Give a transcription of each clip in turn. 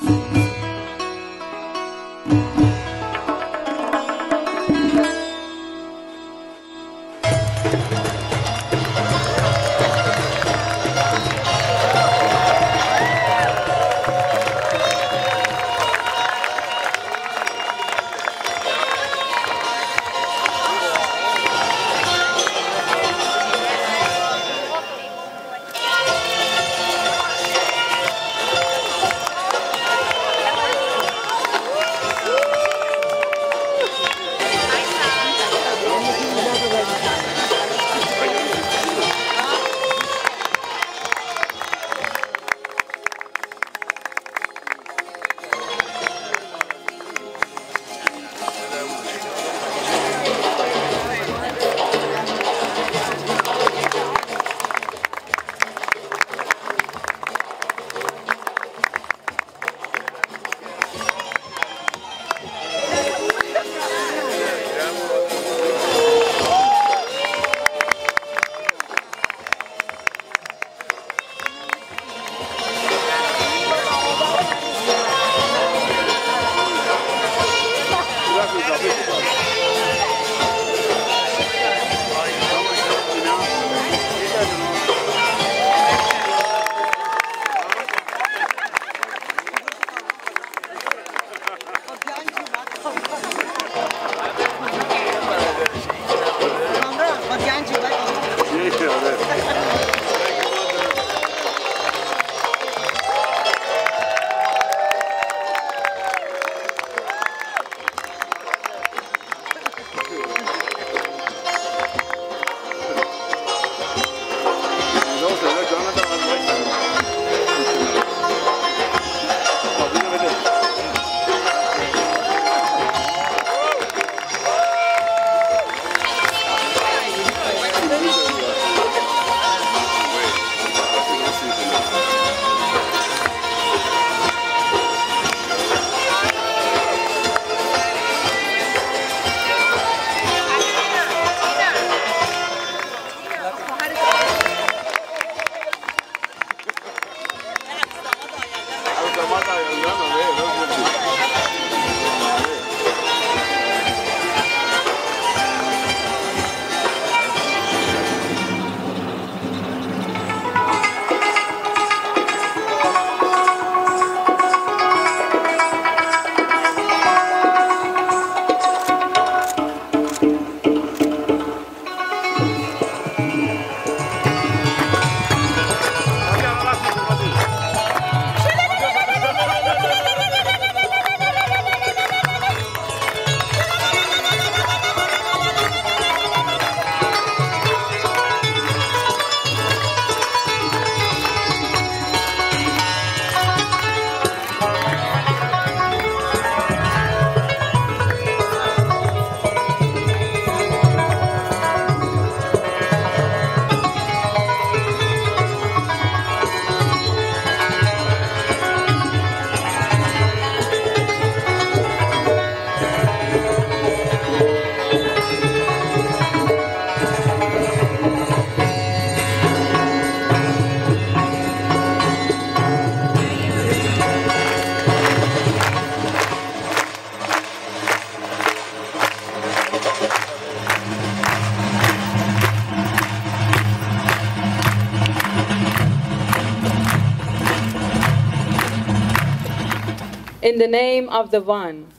In the name of the One,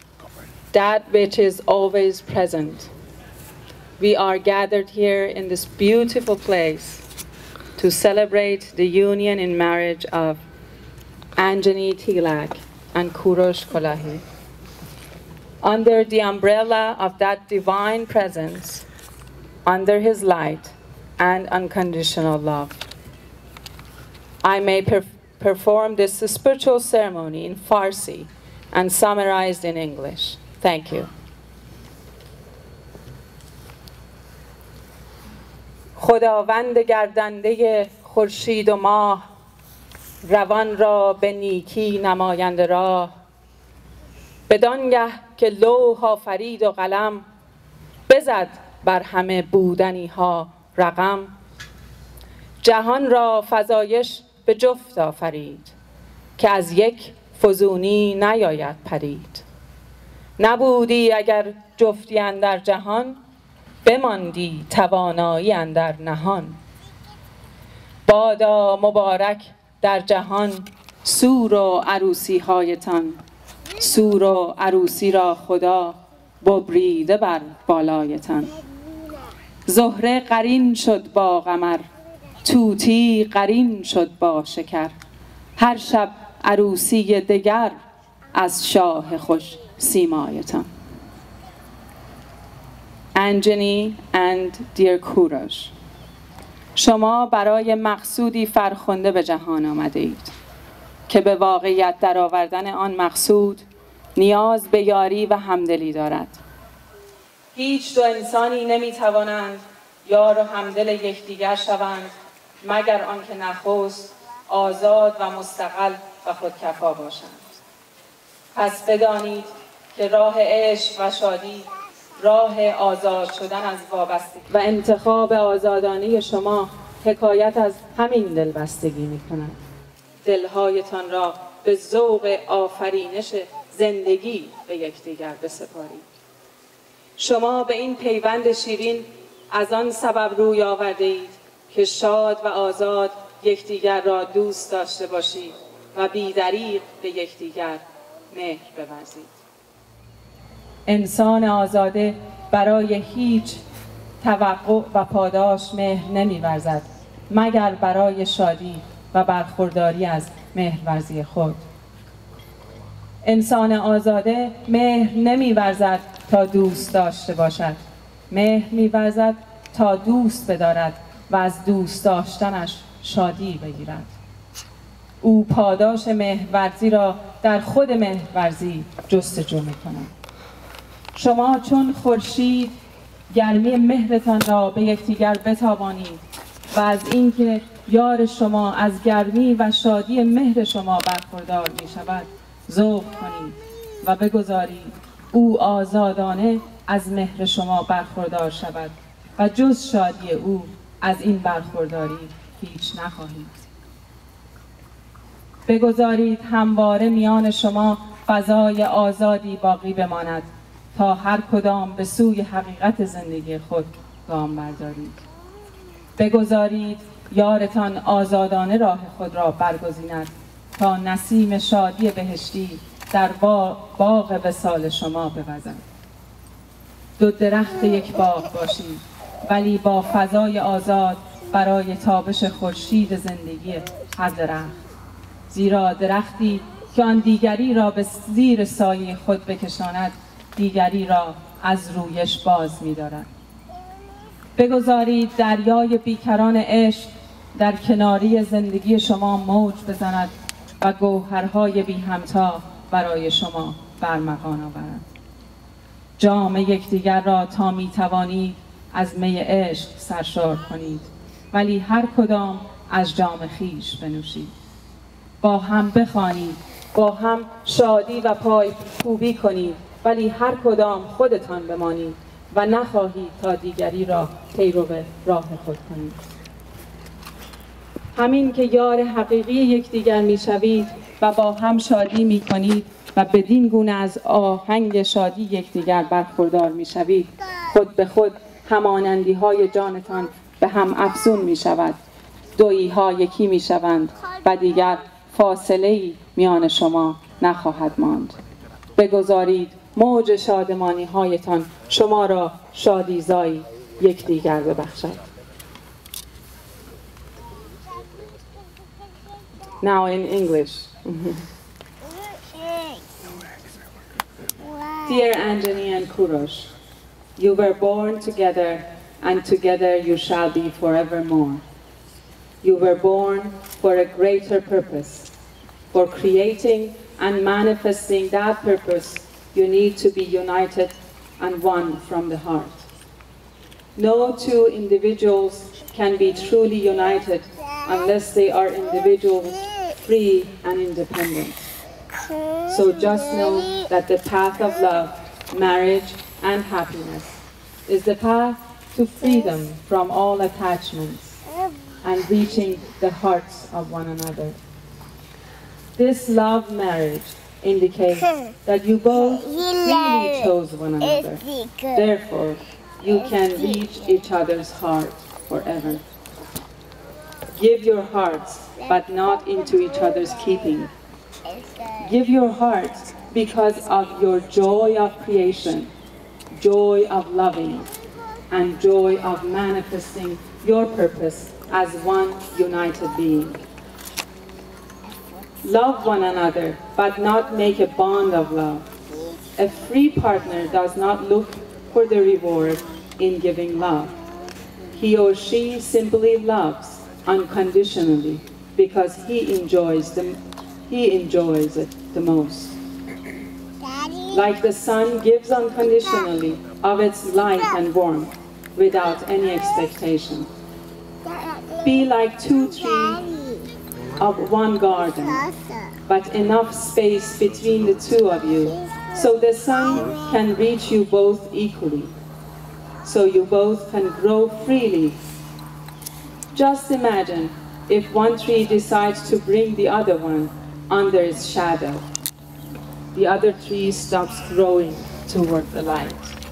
that which is always present, we are gathered here in this beautiful place to celebrate the union in marriage of Anjani Tilak and Kurosh Kolahi. Under the umbrella of that divine presence, under his light and unconditional love, I may perform this spiritual ceremony in Farsi and summarized in English. Thank you. خداوند گردنده خورشید و ماه، روان را به نیکی نماینده راه، بدانگه که لوح آفرید و قلم، بزد بر همه بودنی ها رقم. جهان را فزایش به جفت آفرید، که از یک فزونی نیاید پرید. نبودی اگر جفتی اندر جهان، بماندی توانایی اندر نهان. بادا مبارک در جهان سور و عروسی هایتان، سور و عروسی را خدا ببریده بر بالایتان. زهره قرین شد با قمر، طوطی قرین شد با شکر. هر شب عروسی دگر از شاه خوش سیمایتان. Anjani and dear Kurosh، شما برای مقصودی فرخنده به جهان آمده اید که به واقعیت درآوردن آن مقصود نیاز به یاری و همدلی دارد. هیچ دو انسانی نمیتوانند یار و همدل یکدیگر شوند مگر آنکه نخست آزاد و مستقل و خودکفا باشند. پس بدانید که راه عشق و شادی راه آزاد شدن از وابستگی و انتخاب آزادانه شما حکایت از همین دلبستگی می‌کند. دلهایتان را به ذوق آفرینش زندگی به یکدیگر بسپارید. شما به این پیوند شیرین از آن سبب روی آورده اید که شاد و آزاد یکدیگر را دوست داشته باشید و بی‌دریغ به یکدیگر مهر بورزید. انسان آزاده برای هیچ توقع و پاداش مهر نمی‌ورزد مگر برای شادی و برخورداری از مهرورزی خود. انسان آزاده مهر نمی‌ورزد تا دوست داشته باشد، مهر می‌ورزد تا دوست بدارد و از دوست داشتنش شادی بگیرد. او پاداش مهرورزی را در خود مهرورزی جستجو می‌کند. شما چون خورشید گرمی مهرتان را به یکدیگر بتابانید و از اینکه یار شما از گرمی و شادی مهر شما برخوردار می شود ذوق کنید و بگذارید او آزادانه از مهر شما برخوردار شود و جز شادی او از این برخورداری هیچ نخواهید. بگذارید همواره میان شما فضای آزادی باقی بماند تا هر کدام به سوی حقیقت زندگی خود گام بردارید. بگذارید یارتان آزادانه راه خود را برگزیند تا نسیم شادی بهشتی در باغ وصال شما بوزد. دو درخت یک باغ باشید ولی با فضای آزاد برای تابش خورشید زندگی هر درخت. زیرا درختی که آن دیگری را به زیر سایه خود بکشاند دیگری را از رویش باز می‌دارد. بگذارید دریای بیکران عشق در کناری زندگی شما موج بزند و گوهرهای بی همتا برای شما برمغان آورد. جام یکدیگر را تا می‌توانید از می عشق سرشار کنید ولی هر کدام از جام خویش بنوشید. با هم بخوانید، با هم شادی و پای کوبی کنید ولی هر کدام خودتان بمانید و نخواهید تا دیگری را پیرو راه خود کنید. همین که یار حقیقی یکدیگر میشوید و با هم شادی میکنید و بدین گونه از آهنگ شادی یکدیگر برخوردار میشوید خود به خود همانندی های جانتان به هم افزون میشود. دویی ها یکی میشوند و دیگر فاصله‌ای میان شما نخواهد ماند. بگذارید موج شادمانی هایتان شما را شادیزایی یکدیگر ببخشد. Now in English. Dear Anjani and Kurosh, you were born together and together you shall be forevermore. You were born for a greater purpose. For creating and manifesting that purpose, you need to be united and one from the heart. No two individuals can be truly united unless they are individuals free and independent. So just know that the path of love, marriage, and happiness is the path to freedom from all attachments and reaching the hearts of one another. This love marriage indicates that you both really chose one another. Therefore, you can reach each other's heart forever. Give your hearts, but not into each other's keeping. Give your hearts because of your joy of creation, joy of loving, and joy of manifesting your purpose as one united being. Love one another, but not make a bond of love. A free partner does not look for the reward in giving love. He or she simply loves unconditionally because he enjoys it the most. Like the sun gives unconditionally of its light and warmth without any expectation. Be like two trees of one garden, but enough space between the two of you so the sun can reach you both equally, so you both can grow freely. Just imagine if one tree decides to bring the other one under its shadow. The other tree stops growing toward the light.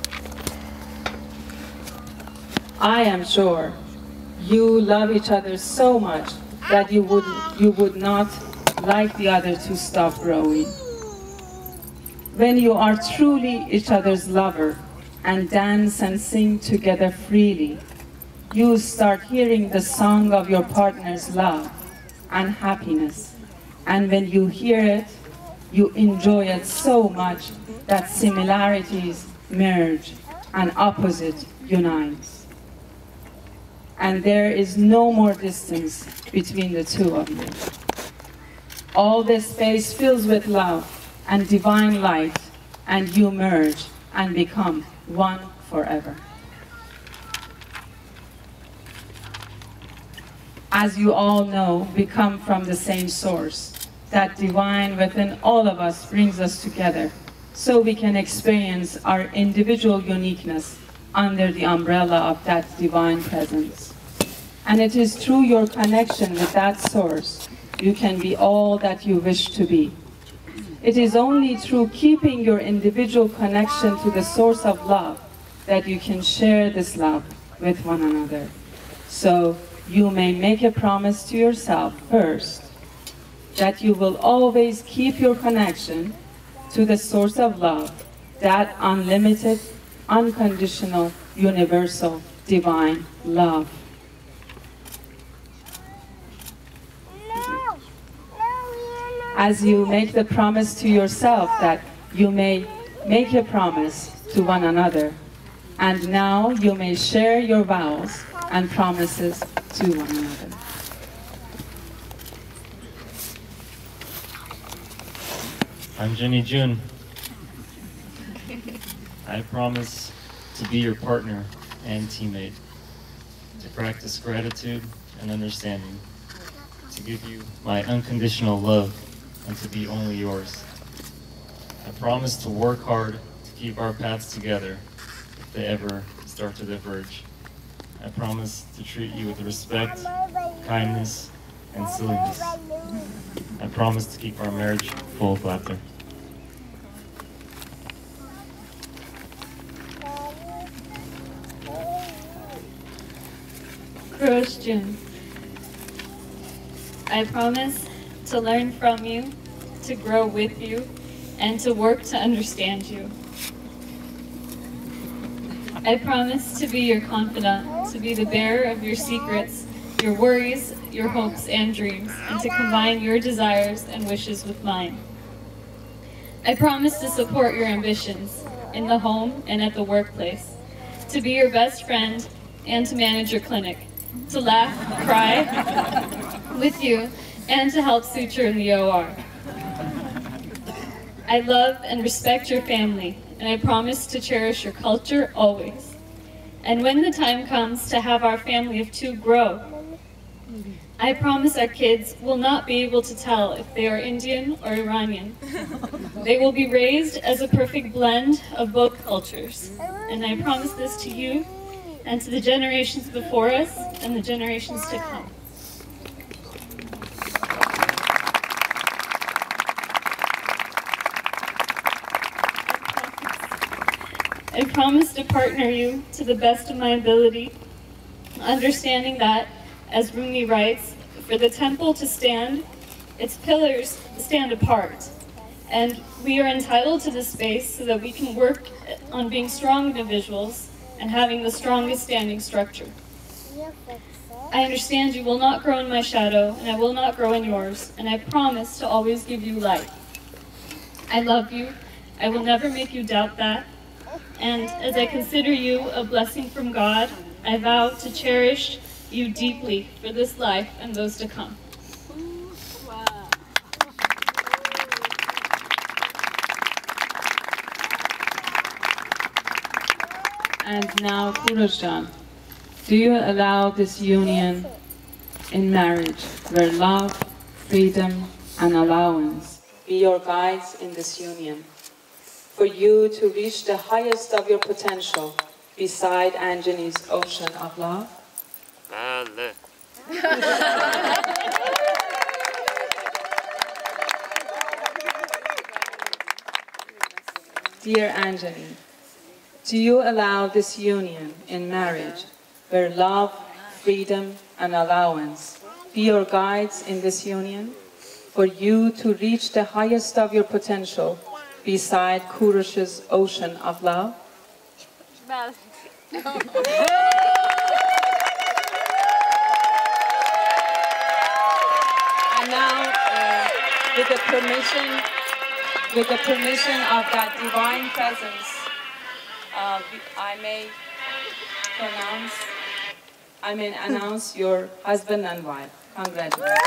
I am sure you love each other so much that you would not like the other to stop growing. When you are truly each other's lover and dance and sing together freely, you start hearing the song of your partner's love and happiness. And when you hear it, you enjoy it so much that similarities merge and opposite unites. And there is no more distance between the two of you. All this space fills with love and divine light, and you merge and become one forever. As you all know, we come from the same source. That divine within all of us brings us together so we can experience our individual uniqueness under the umbrella of that divine presence. And it is through your connection with that source you can be all that you wish to be. It is only through keeping your individual connection to the source of love that you can share this love with one another. So you may make a promise to yourself first that you will always keep your connection to the source of love, that unlimited, unconditional, universal, divine love. As you make the promise to yourself that you may make a promise to one another, and now you may share your vows and promises to one another. I'm Jenny Jun. I promise to be your partner and teammate, to practice gratitude and understanding, to give you my unconditional love, and to be only yours. I promise to work hard to keep our paths together if they ever start to diverge. I promise to treat you with respect, kindness, and silliness. I promise to keep our marriage full of laughter. Jun. I promise to learn from you, to grow with you, and to work to understand you. I promise to be your confidant, to be the bearer of your secrets, your worries, your hopes and dreams, and to combine your desires and wishes with mine. I promise to support your ambitions in the home and at the workplace, to be your best friend and to manage your clinic, to laugh, cry with you, and to help suture in the OR. I love and respect your family, and I promise to cherish your culture always. And when the time comes to have our family of two grow, I promise our kids will not be able to tell if they are Indian or Iranian. They will be raised as a perfect blend of both cultures. And I promise this to you and to the generations before us and the generations to come. I promise to partner you to the best of my ability, understanding that, as Rumi writes, for the temple to stand, its pillars stand apart. And we are entitled to this space so that we can work on being strong individuals and having the strongest standing structure. I understand you will not grow in my shadow, and I will not grow in yours, and I promise to always give you light. I love you. I will never make you doubt that. And as I consider you a blessing from God, I vow to cherish you deeply for this life and those to come. And now, Kurosh-jan, do you allow this union in marriage where love, freedom, and allowance be your guides in this union, for you to reach the highest of your potential beside Anjani's ocean of love? Dear Anjani, do you allow this union in marriage where love, freedom, and allowance be your guides in this union, for you to reach the highest of your potential beside Kurosh's ocean of love? And now, with the permission of that divine presence, I may announce your husband and wife. Congratulations.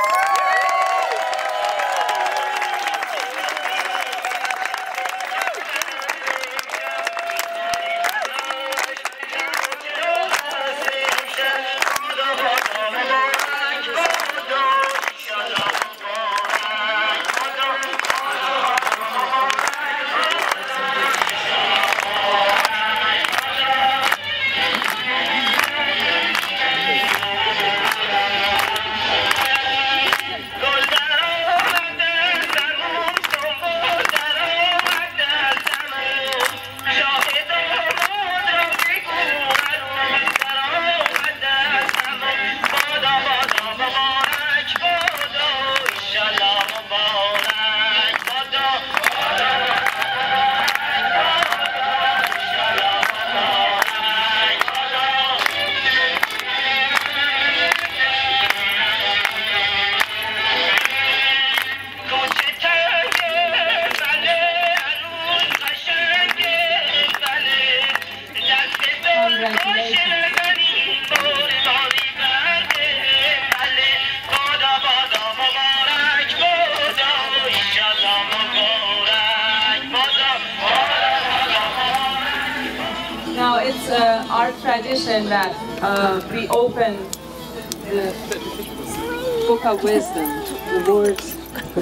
Now it's our tradition that we open the Book of Wisdom, the words,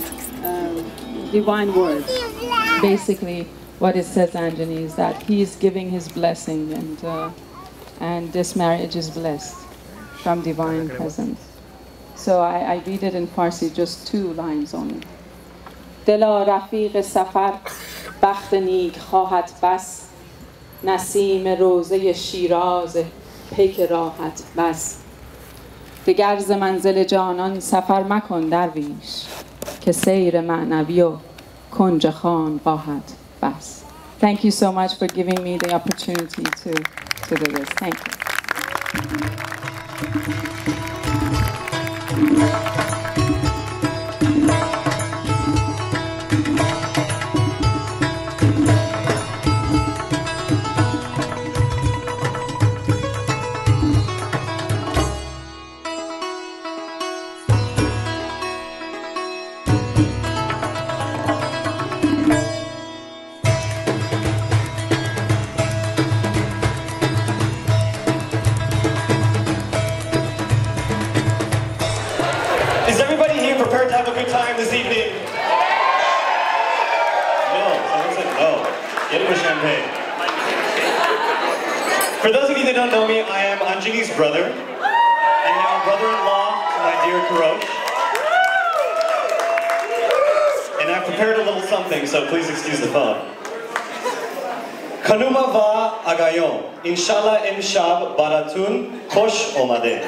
divine words. Basically, what it says, Anjani, is that he is giving his blessing, and this marriage is blessed from divine presence. So I read it in Farsi, just 2 lines only. Dela rafiq safar bakht neek khahat bas نسیم روضه شیراز پیک راحت بس دگر ز منزل جانان سفر مکن درویش که سیر معنوی و کنج خان خواهد بس. Thank you so much for giving me the opportunity to do this. Thank you. Is everybody here prepared to have a good time this evening? No, someone said no. Get him a champagne. For those of you that don't know me, I am Anjani's brother, and now brother-in-law to my dear Kurosh. And I've prepared a little something, so please excuse the phone. Kanuma va agayon. Inshallah imshab baratun kosh omade.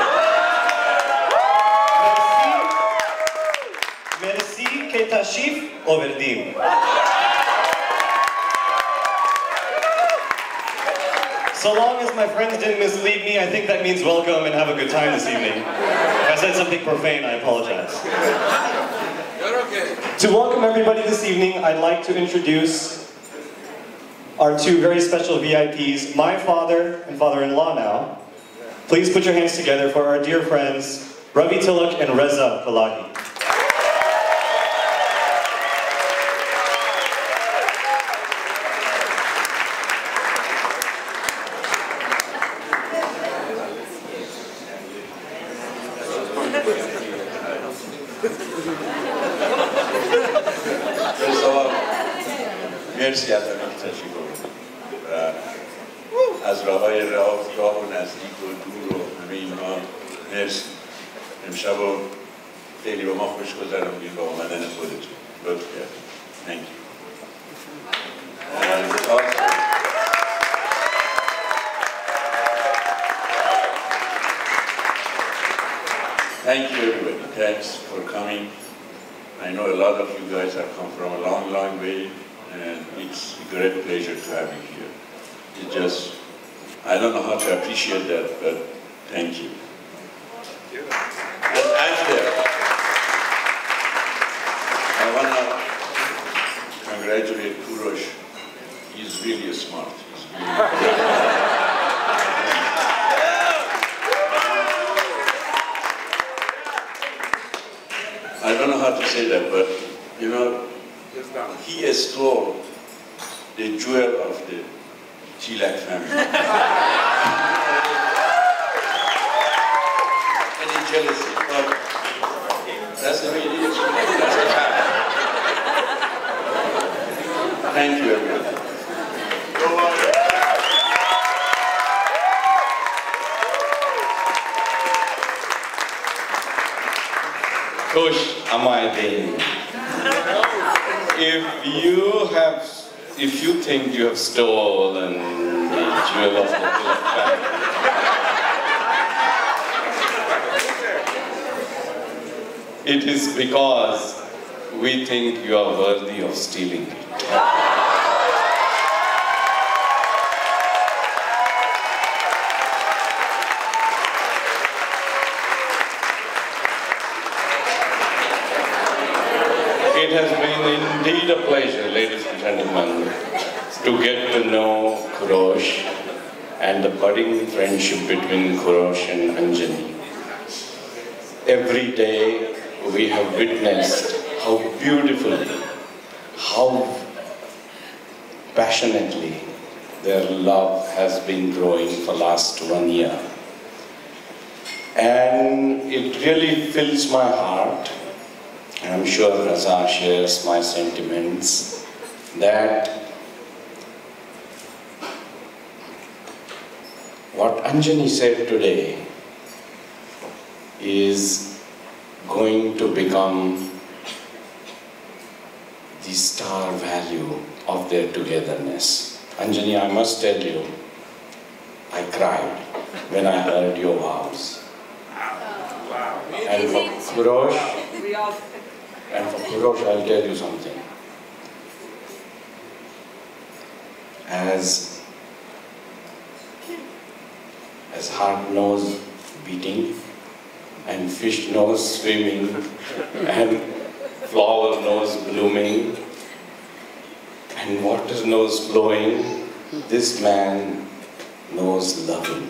Merci ke tashif overdim. So long as my friends didn't mislead me, I think that means welcome and have a good time this evening. If I said something profane, I apologize. You're okay. To welcome everybody this evening, I'd like to introduce our two very special VIPs, my father and father-in-law now. Please put your hands together for our dear friends, Ravi Tilak and Reza Palahi. مرسی از همین تشریف و از راه‌های راه و نزدیک و دور و همه اینها مرسی. امشب رو خیلی با ما خوش گذراندید با آمدن خودتون. لطف کردید. Thank you. And also, thank you everybody. Thanks for coming. I know a lot of you guys have come from a long, long way, and it's a great pleasure to have you here. It's just, I don't know how to appreciate that, but thank you. And after, I want to congratulate Kurosh. He's really smart. He's really I don't know how to say that, but you know, he stole the jewel of the Tilak family. Any jealousy, but that's the way it is. That's the fact. Thank you, everybody. Kosh Amayadin. If you think you have stolen the jewel of the Tilak family, it is because we think you are worthy of stealing it. It has been indeed a pleasure, ladies and gentlemen, to get to know Kurosh and the budding friendship between Kurosh and Anjani. Every day we have witnessed how beautifully, how passionately their love has been growing for the last 1 year. And it really fills my heart, and I'm sure Raza shares my sentiments, that what Anjani said today is going to become the star value of their togetherness. Anjani, I must tell you, I cried when I heard your vows. And for Kurosh, I'll tell you something. As heart knows beating, and fish knows swimming, and flower knows blooming, and water knows flowing, this man knows loving.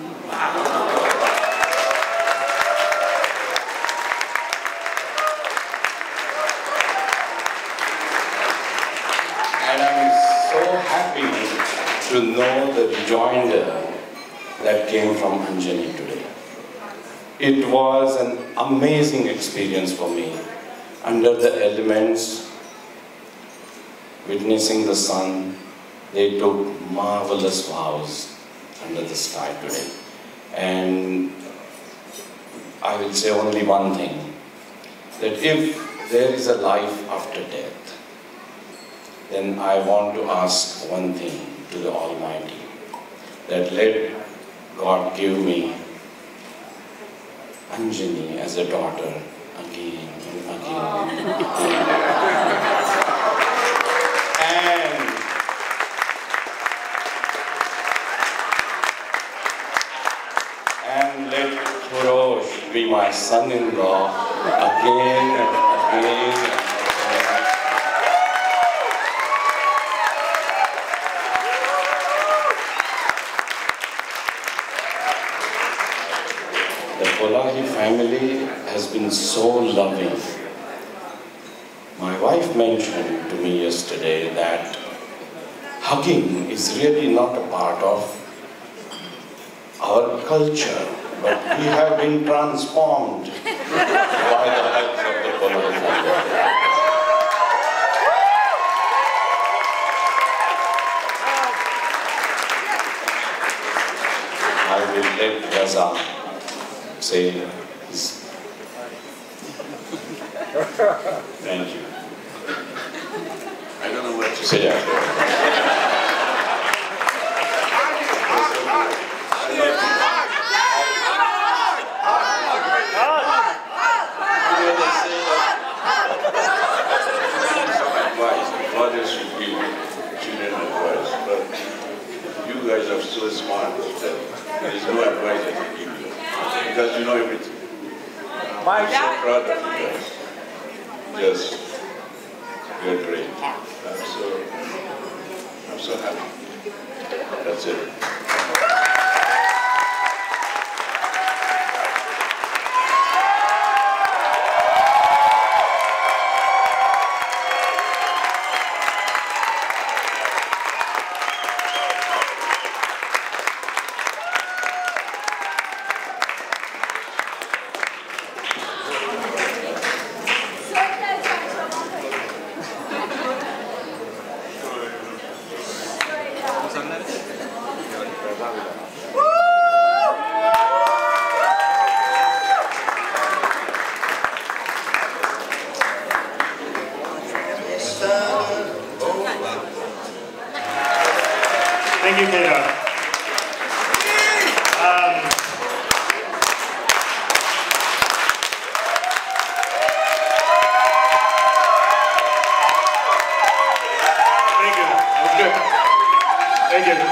And I'm so happy to know the rejoinder that came from Anjani today. It was an amazing experience for me. Under the elements, witnessing the sun, they took marvelous vows under the sky today. And I will say only one thing, that if there is a life after death, then I want to ask one thing. to the Almighty that let God give me Anjani as a daughter again and again and again. And let Kurosh be my son-in-law again and again and again. The Polahi family has been so loving. My wife mentioned to me yesterday that hugging is really not a part of our culture, but we have been transformed by the hugs of the Polahi family. I will let Raza say his. Thank you. I don't know what to say after. Fathers should give children advice, but you guys are so smart that there is no advice I can give you because you know everything. I'm so proud of you guys. Just, you're great. I'm so happy. That's it. Thank you, Kedar. Thank you. That was good. Thank you.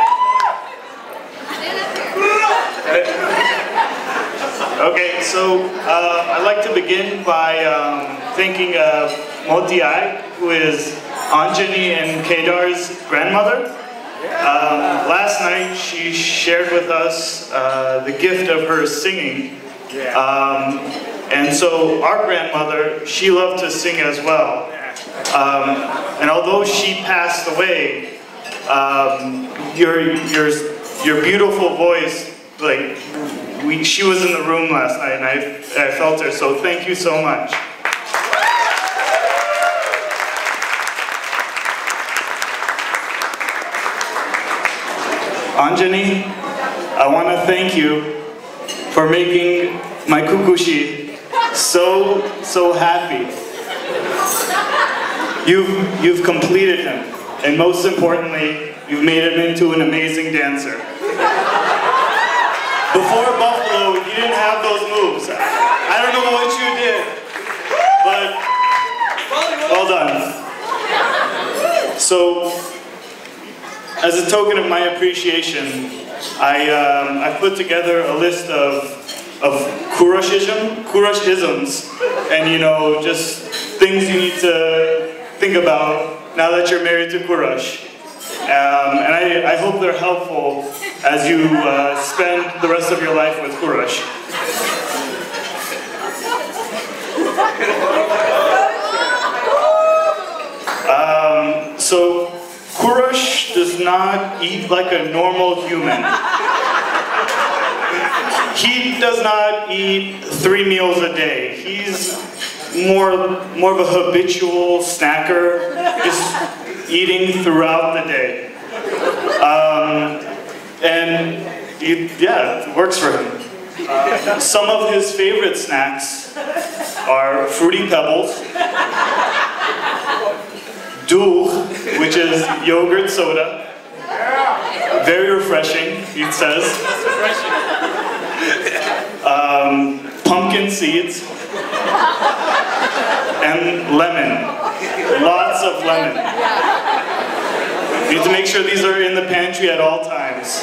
Okay, so I'd like to begin by thanking Motiai, who is Anjani and Kedar's grandmother. Last night she shared with us the gift of her singing. And so our grandmother, she loved to sing as well. And although she passed away, your beautiful voice, like, she was in the room last night and I felt her, so thank you so much. Anjani, I want to thank you for making my Kukushi so happy. You've completed him, and most importantly, you've made him into an amazing dancer. Before Buffalo, you didn't have those moves. I don't know what you did, but well done. So, as a token of my appreciation, I put together a list of Kuroshisms, and just things you need to think about now that you're married to Kurosh. And I hope they're helpful as you spend the rest of your life with Kurosh. So Kurosh does not eat like a normal human. He does not eat 3 meals a day. He's more of a habitual snacker, just eating throughout the day. Yeah, it works for him. Some of his favorite snacks are Fruity Pebbles, Doogh, which is yogurt soda, very refreshing, it says. Pumpkin seeds. And lemon. Lots of lemon. You need to make sure these are in the pantry at all times.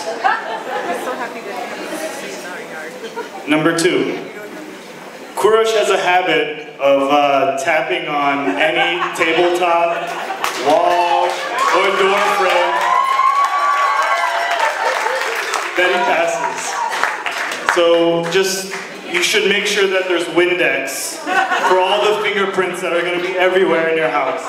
Number 2. Kurosh has a habit of tapping on any tabletop, wall, or door frame that he passes. So you should make sure that there's Windex for all the fingerprints that are going to be everywhere in your house.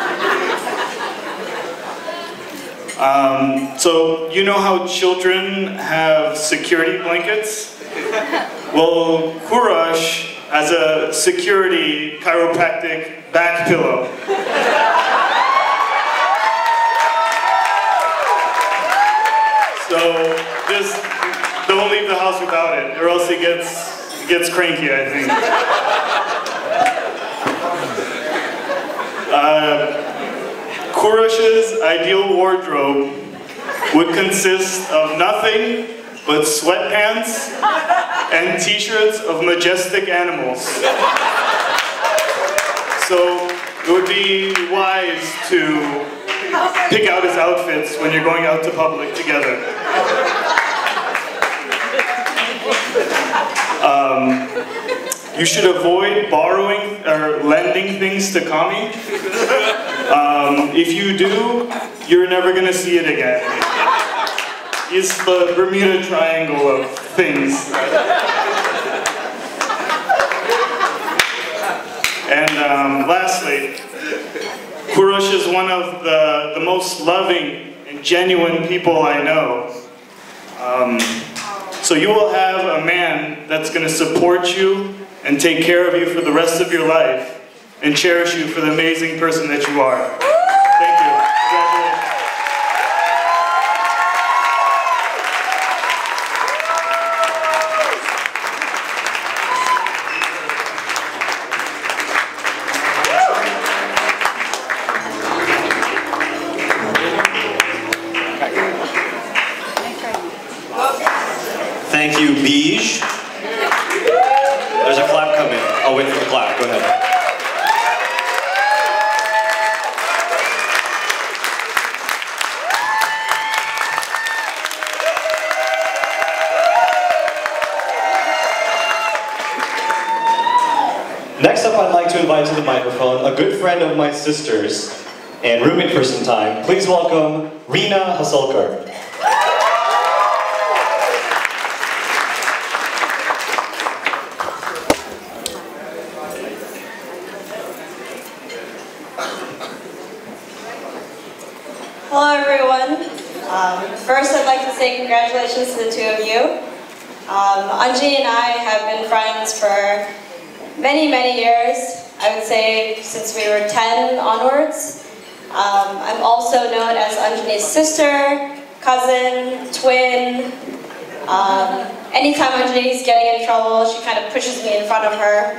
So you know how children have security blankets? Well, Kurosh has a security chiropractic back pillow. So just don't leave the house without it, or else he gets cranky, I think. Kurosh's ideal wardrobe would consist of nothing but sweatpants and t-shirts of majestic animals. So it would be wise to pick out his outfits when you're going out to public together. You should avoid borrowing or lending things to Kami. If you do, you're never going to see it again. It's the Bermuda Triangle of things. And lastly, Kurosh is one of the most loving and genuine people I know. So you will have a man that's going to support you and take care of you for the rest of your life and cherish you for the amazing person that you are. Thank you. Congratulations. Thank you, Beige. There's a clap coming. I'll wait for the clap. Go ahead. Next up, I'd like to invite to the microphone a good friend of my sister's and roommate for some time. Please welcome Rina Hasalkar. Hello everyone. First I'd like to say congratulations to the two of you. Anjali and I have been friends for many, many years. I would say since we were 10 onwards. I'm also known as Anjali's sister, cousin, twin. Anytime Anjali's getting in trouble, she kind of pushes me in front of her.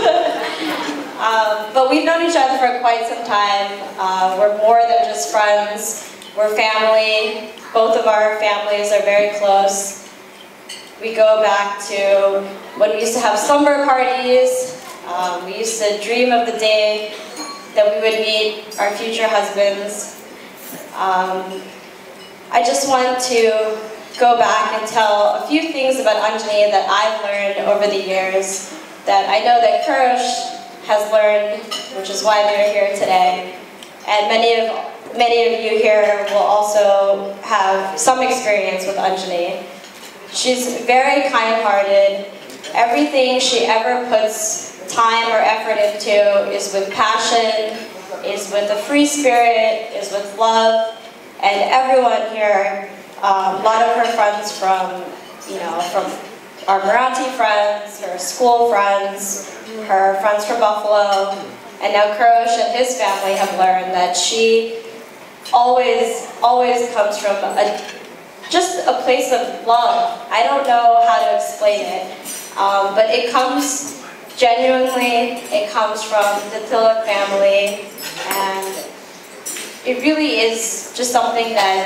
But we've known each other for quite some time. We're more than just friends. We're family. Both of our families are very close. We go back to when we used to have slumber parties. We used to dream of the day that we would meet our future husbands. I just want to go back and tell a few things about Anjali that I've learned over the years that I know that Kurosh has learned, which is why they're here today. And many of you here will also have some experience with Anjali. She's very kind-hearted. Everything she ever puts time or effort into is with passion, is with a free spirit, is with love. And everyone here, a lot of her friends from our Marathi friends, her school friends, her friends from Buffalo, and now Kurosh and his family have learned that she always comes from just a place of love. I don't know how to explain it, but it comes genuinely, it comes from the Tilak family, and it really is just something that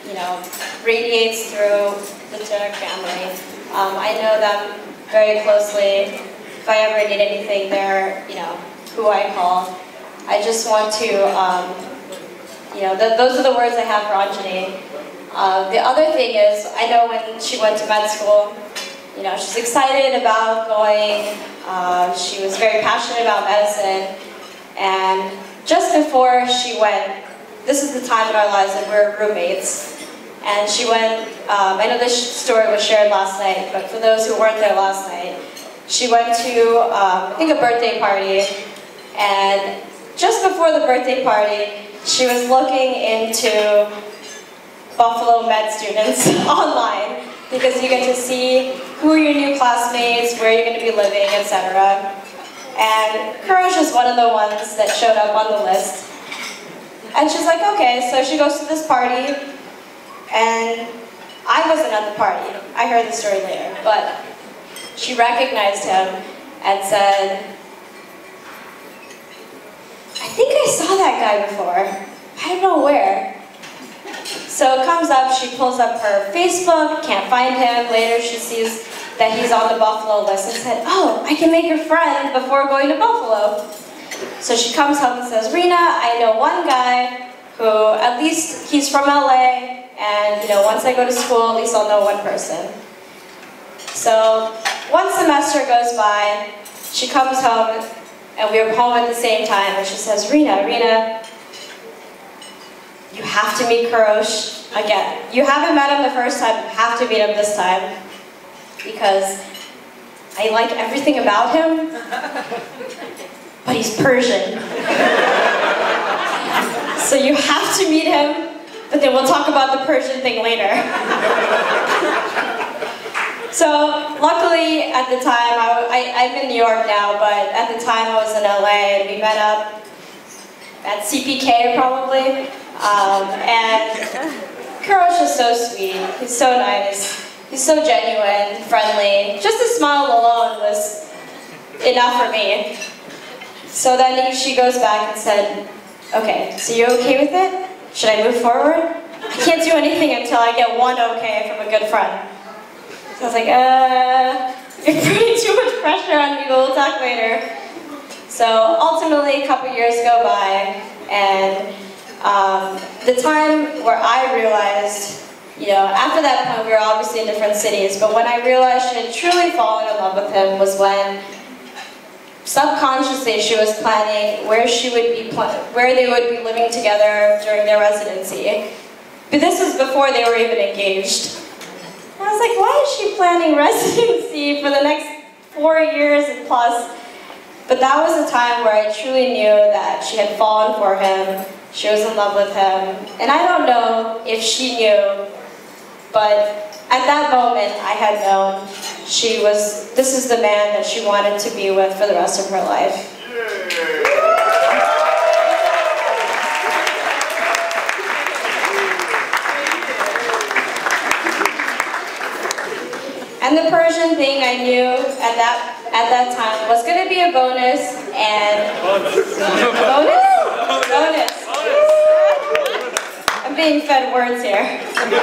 radiates through the Tunuk family. I know them very closely. If I ever need anything, they're, who I call. I just want to, those are the words I have for Anjani. The other thing is, I know when she went to med school, she's excited about going. She was very passionate about medicine. And just before she went, this is the time in our lives that we're roommates. And she went, I know this story was shared last night, but for those who weren't there last night, she went to, I think, a birthday party. And just before the birthday party, she was looking into Buffalo med students online, because you get to see who are your new classmates, where you're going to be living, etc. And Kurosh is one of the ones that showed up on the list. And she's like, okay, so she goes to this party, and I wasn't at the party. I heard the story later, but she recognized him and said, I think I saw that guy before. I don't know where. So it comes up, she pulls up her Facebook, can't find him. Later she sees that he's on the Buffalo list and said, oh, I can make your friend before going to Buffalo. So she comes home and says, Rina, I know one guy who, at least he's from LA, and once I go to school, at least I'll know one person. So one semester goes by, she comes home, and we were home at the same time, and she says, Rina, you have to meet Kurosh again. You haven't met him the first time, you have to meet him this time, because I like everything about him, but he's Persian. So you have to meet him, but then we'll talk about the Persian thing later. So luckily at the time, I'm in New York now, but at the time I was in LA, and we met up at CPK probably. And Kurosh is so sweet, he's so nice, he's so genuine, friendly. Just a smile alone was enough for me. So then she goes back and said, okay, so you're okay with it? Should I move forward? I can't do anything until I get one okay from a good friend. So I was like, you're putting too much pressure on me, but we'll talk later. So ultimately, a couple years go by, and the time where I realized, after that point we were obviously in different cities, but when I realized she had truly fallen in love with him was when subconsciously she was planning where they would be living together during their residency. But this was before they were even engaged. I was like, why is she planning residency for the next 4 years and plus? But that was a time where I truly knew that she had fallen for him. She was in love with him. And I don't know if she knew, but at that moment I had known this is the man that she wanted to be with for the rest of her life. And the Persian thing I knew at that time was going to be a bonus, and bonus. I'm being fed words here.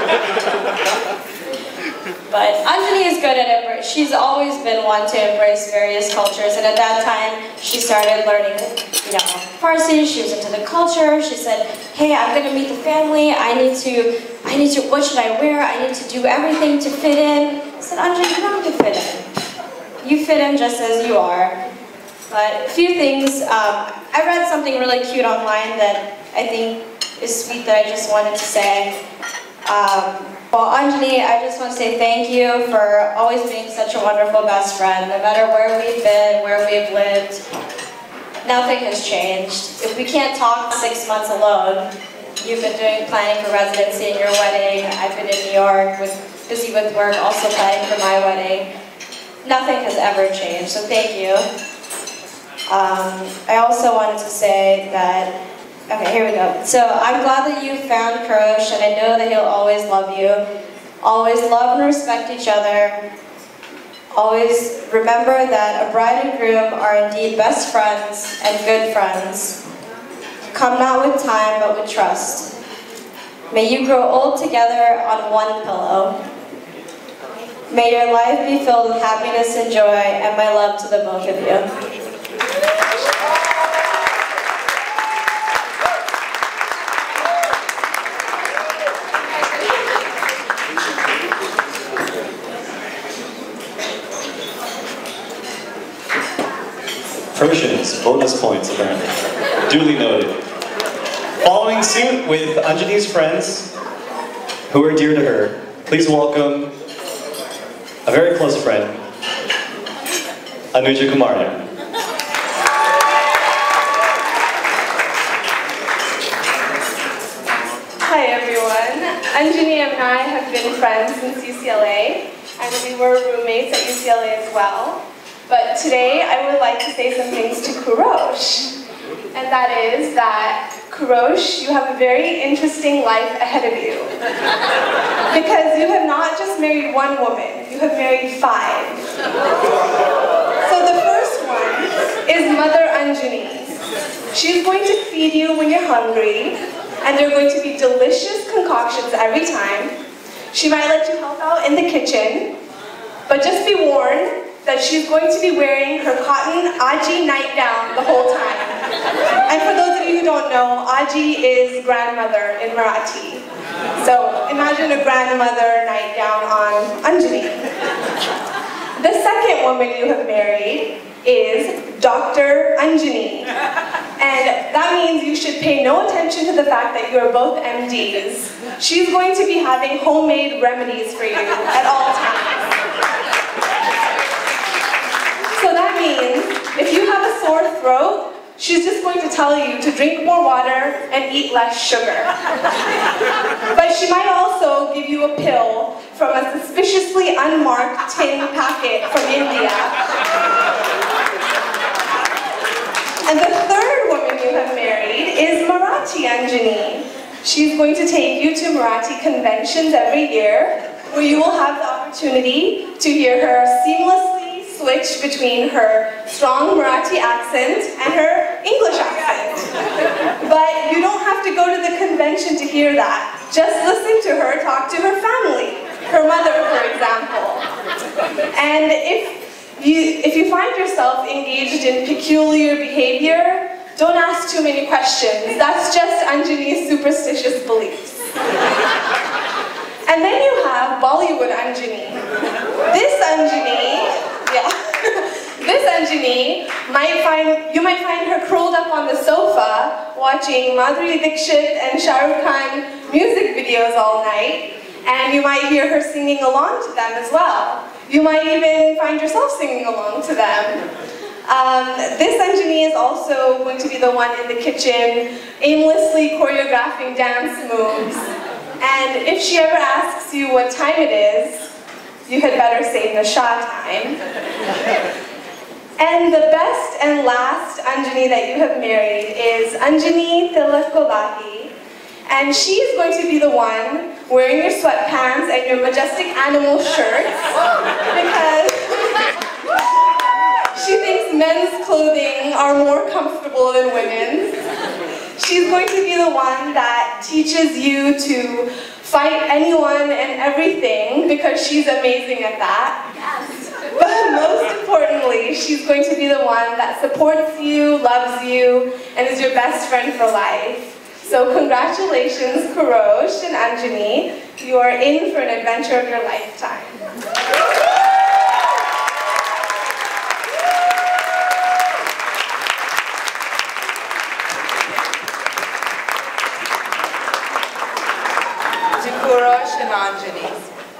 But Anjani is good at it. She's always been one to embrace various cultures, and at that time she started learning, Farsi. She was into the culture. She said, "Hey, I'm going to meet the family. I need to. What should I wear? I need to do everything to fit in." I said, "Anjani, you don't have to fit in. You fit in just as you are." But a few things. I read something really cute online that I think is sweet that I just wanted to say. Well, Anjani, I just want to say thank you for always being such a wonderful best friend. No matter where we've been, where we've lived, nothing has changed. If we can't talk 6 months alone, you've been planning for residency and your wedding. I've been in New York, busy with work, also planning for my wedding. Nothing has ever changed, so thank you. I also wanted to say that, okay, here we go. So I'm glad that you found Kurosh, and I know that he'll always love you. Always love and respect each other. Always remember that a bride and groom are indeed best friends and good friends. Come not with time, but with trust. May you grow old together on one pillow. May your life be filled with happiness and joy, and my love to the both of you. Persians, bonus points apparently. Duly noted. Following suit with Anjani's friends, who are dear to her, please welcome a very close friend, Anuja Kumaria. Hi everyone. Anjani and I have been friends since UCLA, and we were roommates at UCLA as well. But today I would like to say some things to Kurosh. And that is that, Kurosh, you have a very interesting life ahead of you. Because you have not just married one woman, you have married 5. So the first one is Mother Anjani. She's going to feed you when you're hungry, and there are going to be delicious concoctions every time. She might let you help out in the kitchen, but just be warned that she's going to be wearing her cotton Aji nightgown the whole time. And for those of you who don't know, Aji is grandmother in Marathi. So imagine a grandmother nightgown on Anjani. The second woman you have married is Dr. Anjani. And that means you should pay no attention to the fact that you are both MDs. She's going to be having homemade remedies for you at all times. So that means, if you have a sore throat, she's just going to tell you to drink more water and eat less sugar. But she might also give you a pill from a suspiciously unmarked tin packet from India. And the third woman you have married is Marathi Anjani. She's going to take you to Marathi conventions every year, where you will have the opportunity to hear her seamlessly switch between her strong Marathi accent and her English accent. But you don't have to go to the convention to hear that. Just listen to her talk to her family, her mother, for example. And if you find yourself engaged in peculiar behavior, don't ask too many questions. That's just Anjani's superstitious beliefs. And then you have Bollywood Anjani. This Anjani, this Anjani, you might find her curled up on the sofa watching Madhuri Dixit and Shah Rukh Khan music videos all night, and you might hear her singing along to them as well. You might even find yourself singing along to them. This Anjani is also going to be the one in the kitchen, aimlessly choreographing dance moves. And if she ever asks you what time it is, you had better say Nasha time. And the best and last Anjani that you have married is Anjani Tilakolahi. And she's going to be the one wearing your sweatpants and your majestic animal shirts because she thinks men's clothing are more comfortable than women's. She's going to be the one that teaches you to fight anyone and everything because she's amazing at that. Yes. But most importantly, she's going to be the one that supports you, loves you, and is your best friend for life. So congratulations, Kurosh and Anjani. You are in for an adventure of your lifetime. Kurosh and Anjani.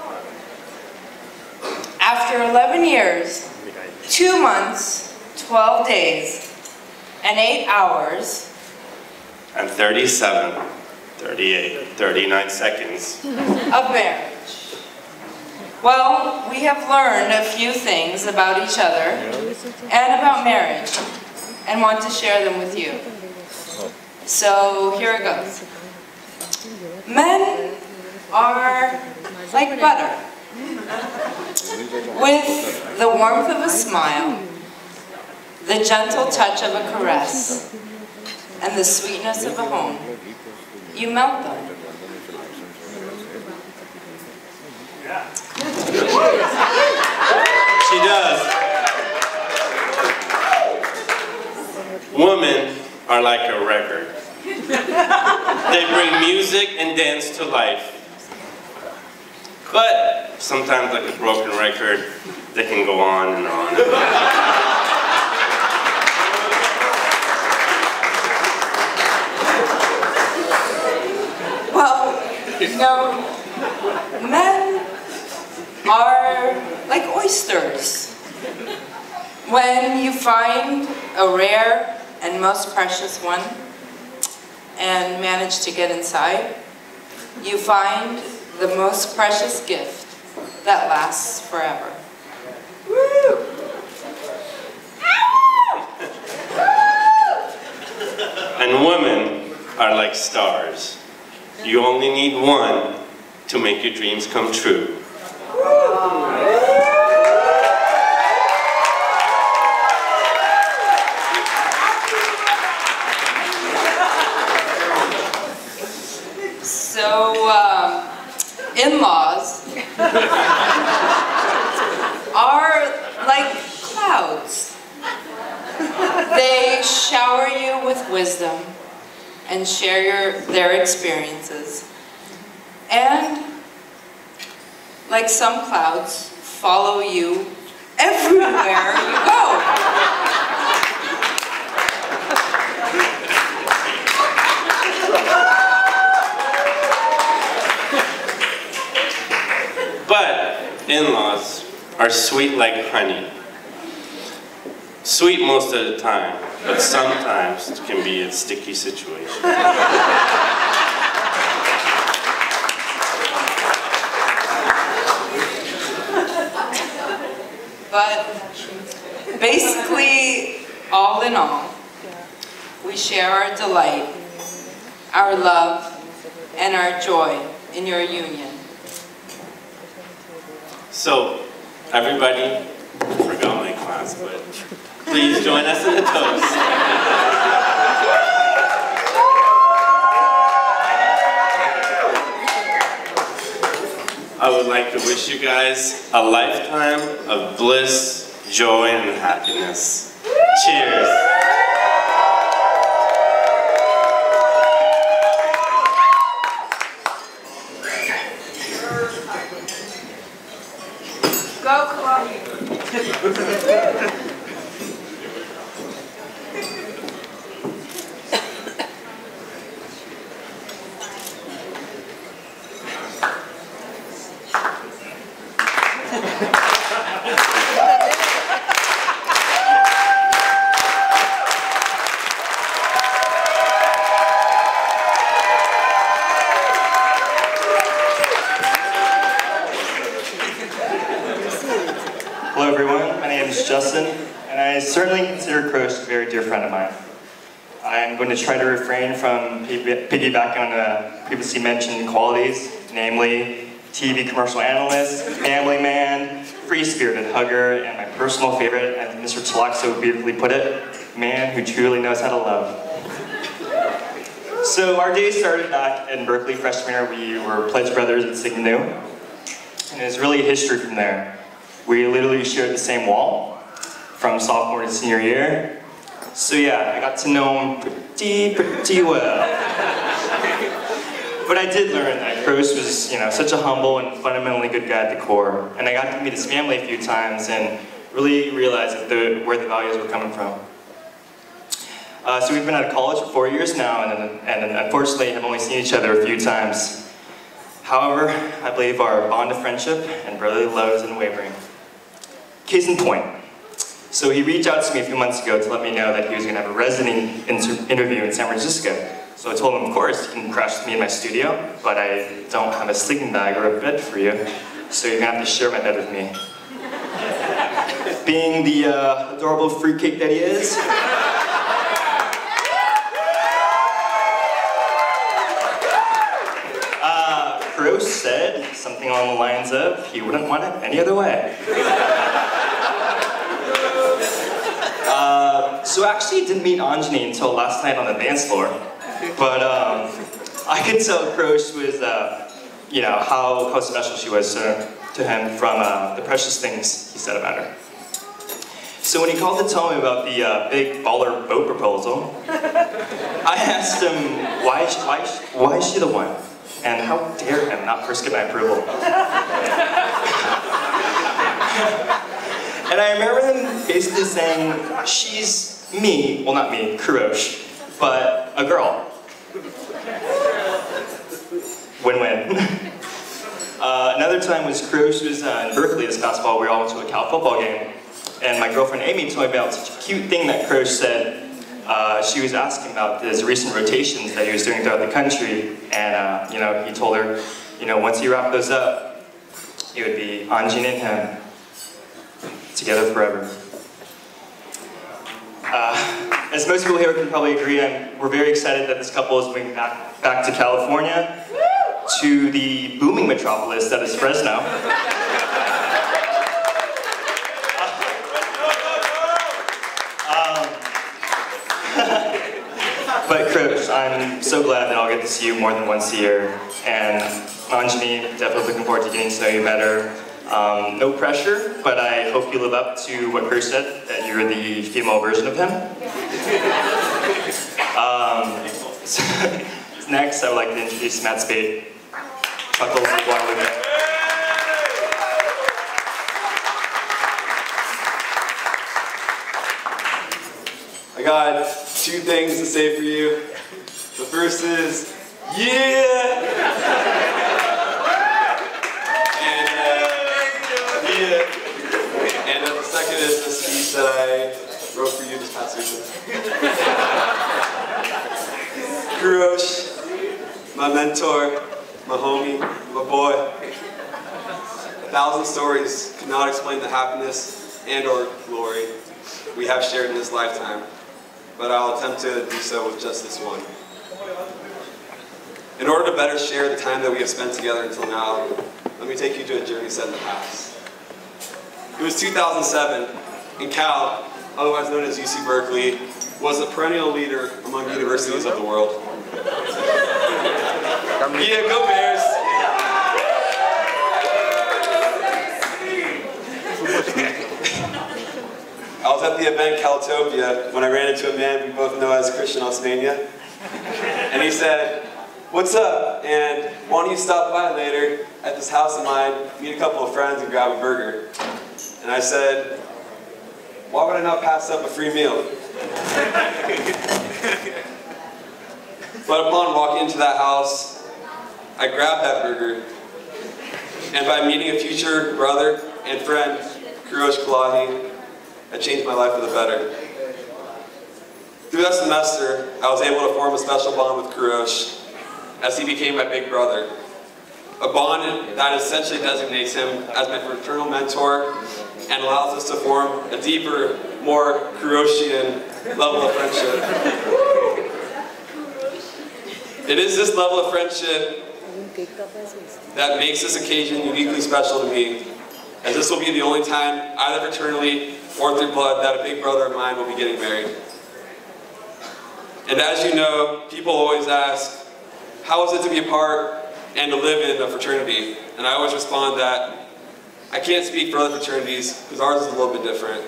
After 11 years, 2 months, 12 days, and 8 hours, and 37, 38, 39 seconds of marriage. Well, we have learned a few things about each other and about marriage, and want to share them with you. So here it goes. Men are like butter, with the warmth of a smile, the gentle touch of a caress, and the sweetness of a home. You melt them. She does. Women are like a record. They bring music and dance to life. But sometimes, like a broken record, they can go on and on. Well, you know, men are like oysters. When you find a rare and most precious one and manage to get inside, you find the most precious gift that lasts forever. Woo! And women are like stars. You only need one to make your dreams come true. So, in-laws are like clouds. They shower you with wisdom and share their experiences. And, like some clouds, follow you everywhere you go. But in-laws are sweet like honey. Sweet most of the time, but sometimes it can be a sticky situation. But basically, all in all, we share our delight, our love, and our joy in your union. So, everybody, I forgot my class, but please join us in the toast. I would like to wish you guys a lifetime of bliss, joy, and happiness. Cheers. Go, Chloe. Hello everyone, my name is Justin, and I certainly consider Krosh a very dear friend of mine. I'm going to try to refrain from piggybacking on previously mentioned qualities, namely TV commercial analyst, family man, free-spirited hugger, and my personal favorite, as Mr. Tulak so beautifully put it, man who truly knows how to love. So our day started back in Berkeley freshman year. We were pledge brothers at Sigma Nu, and it was really history from there. We literally shared the same wall from sophomore to senior year. So yeah, I got to know him pretty well. But I did learn that Krosh was, such a humble and fundamentally good guy at the core. And I got to meet his family a few times and really realized where the values were coming from. So we've been out of college for 4 years now, and unfortunately have only seen each other a few times. However, I believe our bond of friendship and brotherly love is unwavering. Case in point. So he reached out to me a few months ago to let me know that he was going to have a resident interview in San Francisco. So I told him, of course, you can crash with me in my studio, but I don't have a sleeping bag or a bed for you, so you're going to have to share my bed with me. Being the adorable fruitcake that he is, Krosh said something along the lines of, he wouldn't want it any other way. So actually I didn't meet Anjani until last night on the dance floor. But I could tell Krosh was, how special she was to him from the precious things he said about her. So when he called to tell me about the big baller boat proposal, I asked him, why is she the one? And how dare him not first get my approval? And I remember him basically saying, she's me, well not me, Kurosh, but a girl. Win-win. Another time was Kurosh was in Berkeley this past fall. We all went to a Cal football game. And my girlfriend Amy told me about such a cute thing that Kurosh said. She was asking about his recent rotations that he was doing throughout the country. And he told her, once he wrapped those up, it would be Anjin and him, together forever. As most people here can probably agree, we're very excited that this couple is moving back to California, to the booming metropolis that is Fresno. But Kurosh, I'm so glad that I'll get to see you more than once a year. And Anjani, definitely looking forward to getting to know you better. No pressure, but I hope you live up to what Kurosh said, that you're the female version of him. Next, I would like to introduce Matt Spade. Chuckles of Guadalupe. I got two things to say for you. The first is, yeah! And the second is the speech that I wrote for you this past weekend. Kurosh, my mentor, my homie, my boy. 1,000 stories cannot explain the happiness and or glory we have shared in this lifetime, but I'll attempt to do so with just this one. In order to better share the time that we have spent together until now, let me take you to a journey set in the past. It was 2007, and Cal, otherwise known as UC Berkeley, was a perennial leader among universities of the world. Yeah, go Bears! I was at the event Caltopia when I ran into a man we both know as Christian Osmania. And he said, "What's up? And why don't you stop by later at this house of mine, meet a couple of friends and grab a burger?" And I said, "Why would I not pass up a free meal?" But upon walking into that house, I grabbed that burger. And by meeting a future brother and friend, Kurosh Kalahi, I changed my life for the better. Through that semester, I was able to form a special bond with Kurosh as he became my big brother. A bond that essentially designates him as my fraternal mentor and allows us to form a deeper, more Kuroshian level of friendship. It is this level of friendship that makes this occasion uniquely special to me, as this will be the only time, either fraternally or through blood, that a big brother of mine will be getting married. And as you know, people always ask, how is it to be a part and to live in a fraternity? And I always respond that I can't speak for other fraternities because ours is a little bit different.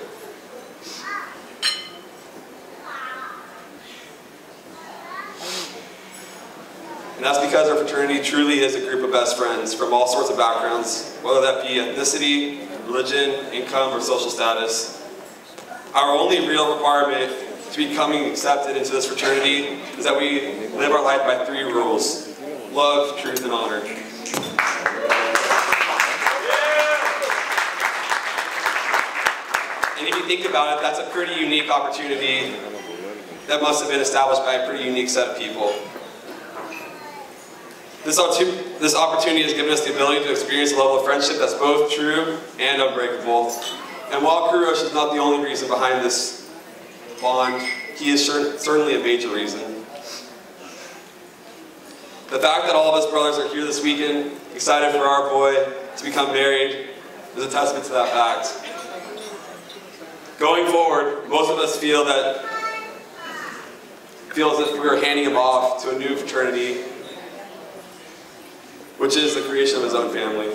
And that's because our fraternity truly is a group of best friends from all sorts of backgrounds, whether that be ethnicity, religion, income, or social status. Our only real requirement to becoming accepted into this fraternity is that we live our life by 3 rules: love, truth, and honor. And if you think about it, that's a pretty unique opportunity that must have been established by a pretty unique set of people. This opportunity has given us the ability to experience a level of friendship that's both true and unbreakable. And while Kurosh is not the only reason behind this bond, he is certainly a major reason. The fact that all of us brothers are here this weekend, excited for our boy to become married, is a testament to that fact. Going forward, most of us feel as if we are handing him off to a new fraternity. which is the creation of his own family.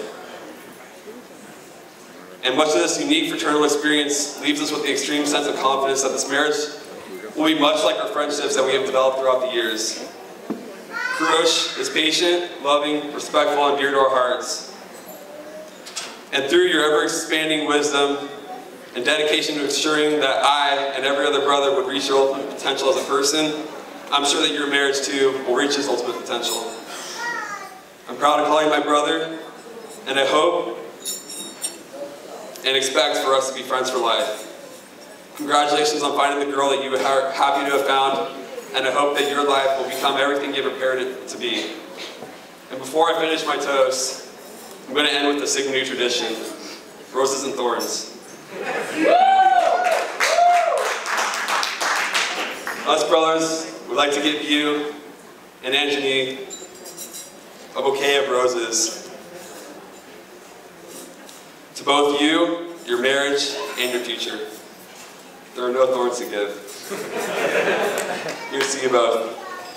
And much of this unique fraternal experience leaves us with the extreme sense of confidence that this marriage will be much like our friendships that we have developed throughout the years. Kurosh is patient, loving, respectful, and dear to our hearts. And through your ever-expanding wisdom and dedication to ensuring that I and every other brother would reach their ultimate potential as a person, I'm sure that your marriage too will reach its ultimate potential. I'm proud to call you my brother, and I hope and expect for us to be friends for life. Congratulations on finding the girl that you are happy to have found, and I hope that your life will become everything you prepared it to be. And before I finish my toast, I'm going to end with the Sigma tradition, roses and thorns. Us brothers would like to give you and Anjani a bouquet of roses. To both you, your marriage, and your future. There are no thorns to give. Here's to you both.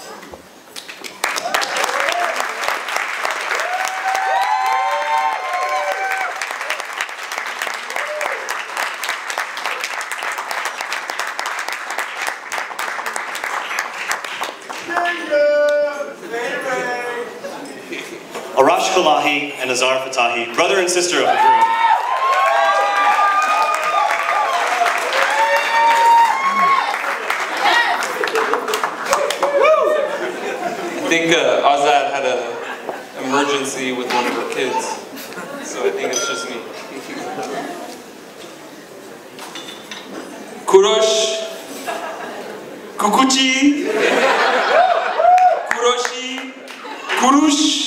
Arash Kalahi and Azar Fatahi, brother and sister of the groom. I think Azad had an emergency with one of her kids, so I think it's just me. Kurosh, Kukuchi, Kuroshi, Kurush,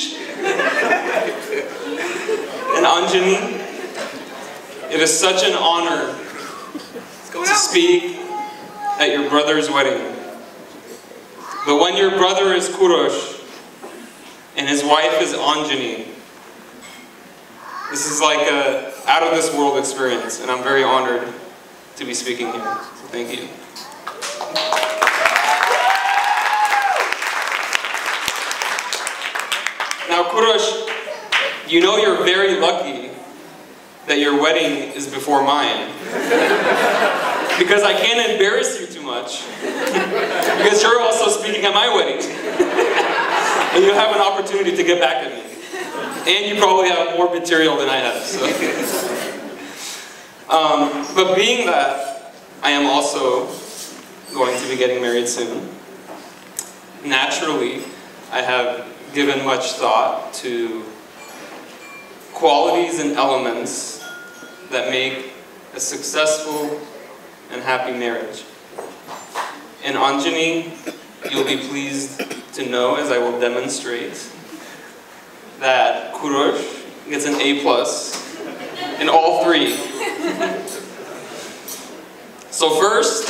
and Anjani, it is such an honor to speak at your brother's wedding. But when your brother is Kurosh and his wife is Anjani, this is like a out-of-this-world experience, and I'm very honored to be speaking here. So thank you. Now, Kurosh, you know you're very lucky that your wedding is before mine. Because I can't embarrass you too much. Because you're also speaking at my wedding. And you have an opportunity to get back at me. And you probably have more material than I have. So. But being that I am also going to be getting married soon, naturally, I have given much thought to qualities and elements that make a successful and happy marriage. And Anjani, you'll be pleased to know, as I will demonstrate, that Kurosh gets an A+ in all three. So first,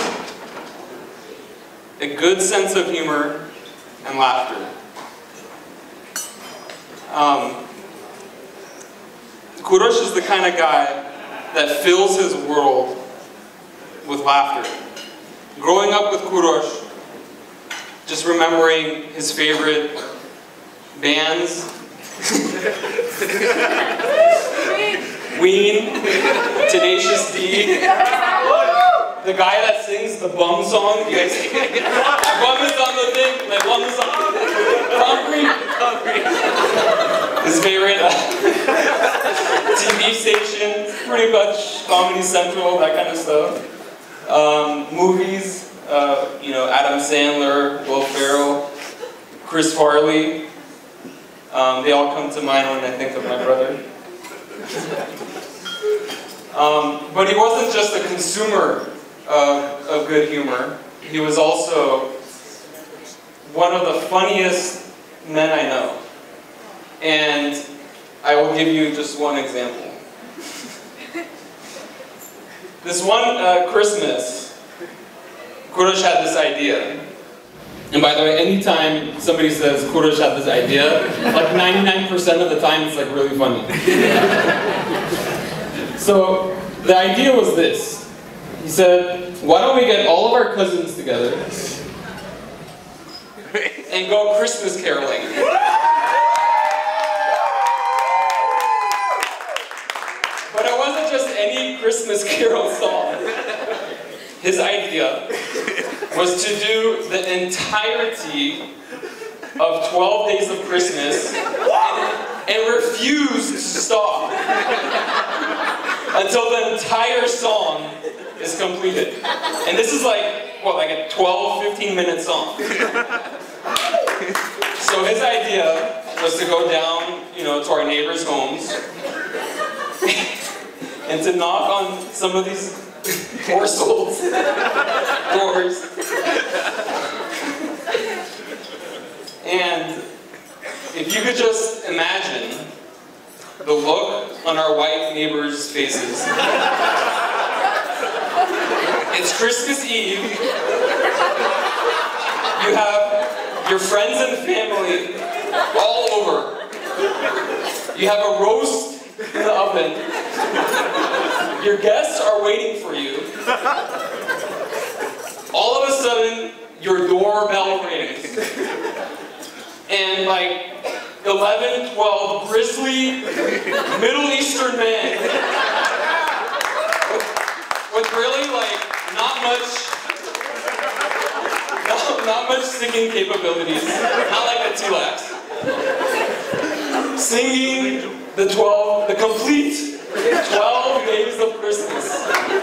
a good sense of humor and laughter. Kurosh is the kind of guy that fills his world with laughter. Growing up with Kurosh, just remembering his favorite bands, Ween, Tenacious D, the guy that sings the bum song, you guys see it? My bum is on the thing, my bum is on his favorite TV station, pretty much Comedy Central, that kind of stuff. Movies, you know, Adam Sandler, Will Ferrell, Chris Farley. They all come to mind when I think of my brother. But he wasn't just a consumer of good humor. He was also one of the funniest men I know. And I will give you just one example. This one Christmas, Kurosh had this idea. And by the way, anytime somebody says Kurosh had this idea, like 99% of the time it's like really funny. So the idea was this. He said, why don't we get all of our cousins together and go Christmas caroling? But it wasn't just any Christmas Carol song. His idea was to do the entirety of 12 Days of Christmas and refuse to stop until the entire song is completed. And this is like, what, like a 12, 15-minute song. So his idea was to go down, you know, to our neighbors' homes and to knock on some of these poor souls' doors. And if you could just imagine the look on our white neighbors' faces. It's Christmas Eve. You have your friends and family all over. You have a roast in the oven. Your guests are waiting for you. All of a sudden, your doorbell rings. And like 11, 12 grizzly Middle Eastern men with really like not much singing capabilities, not like the T-Lax, singing the complete 12 days of Christmas.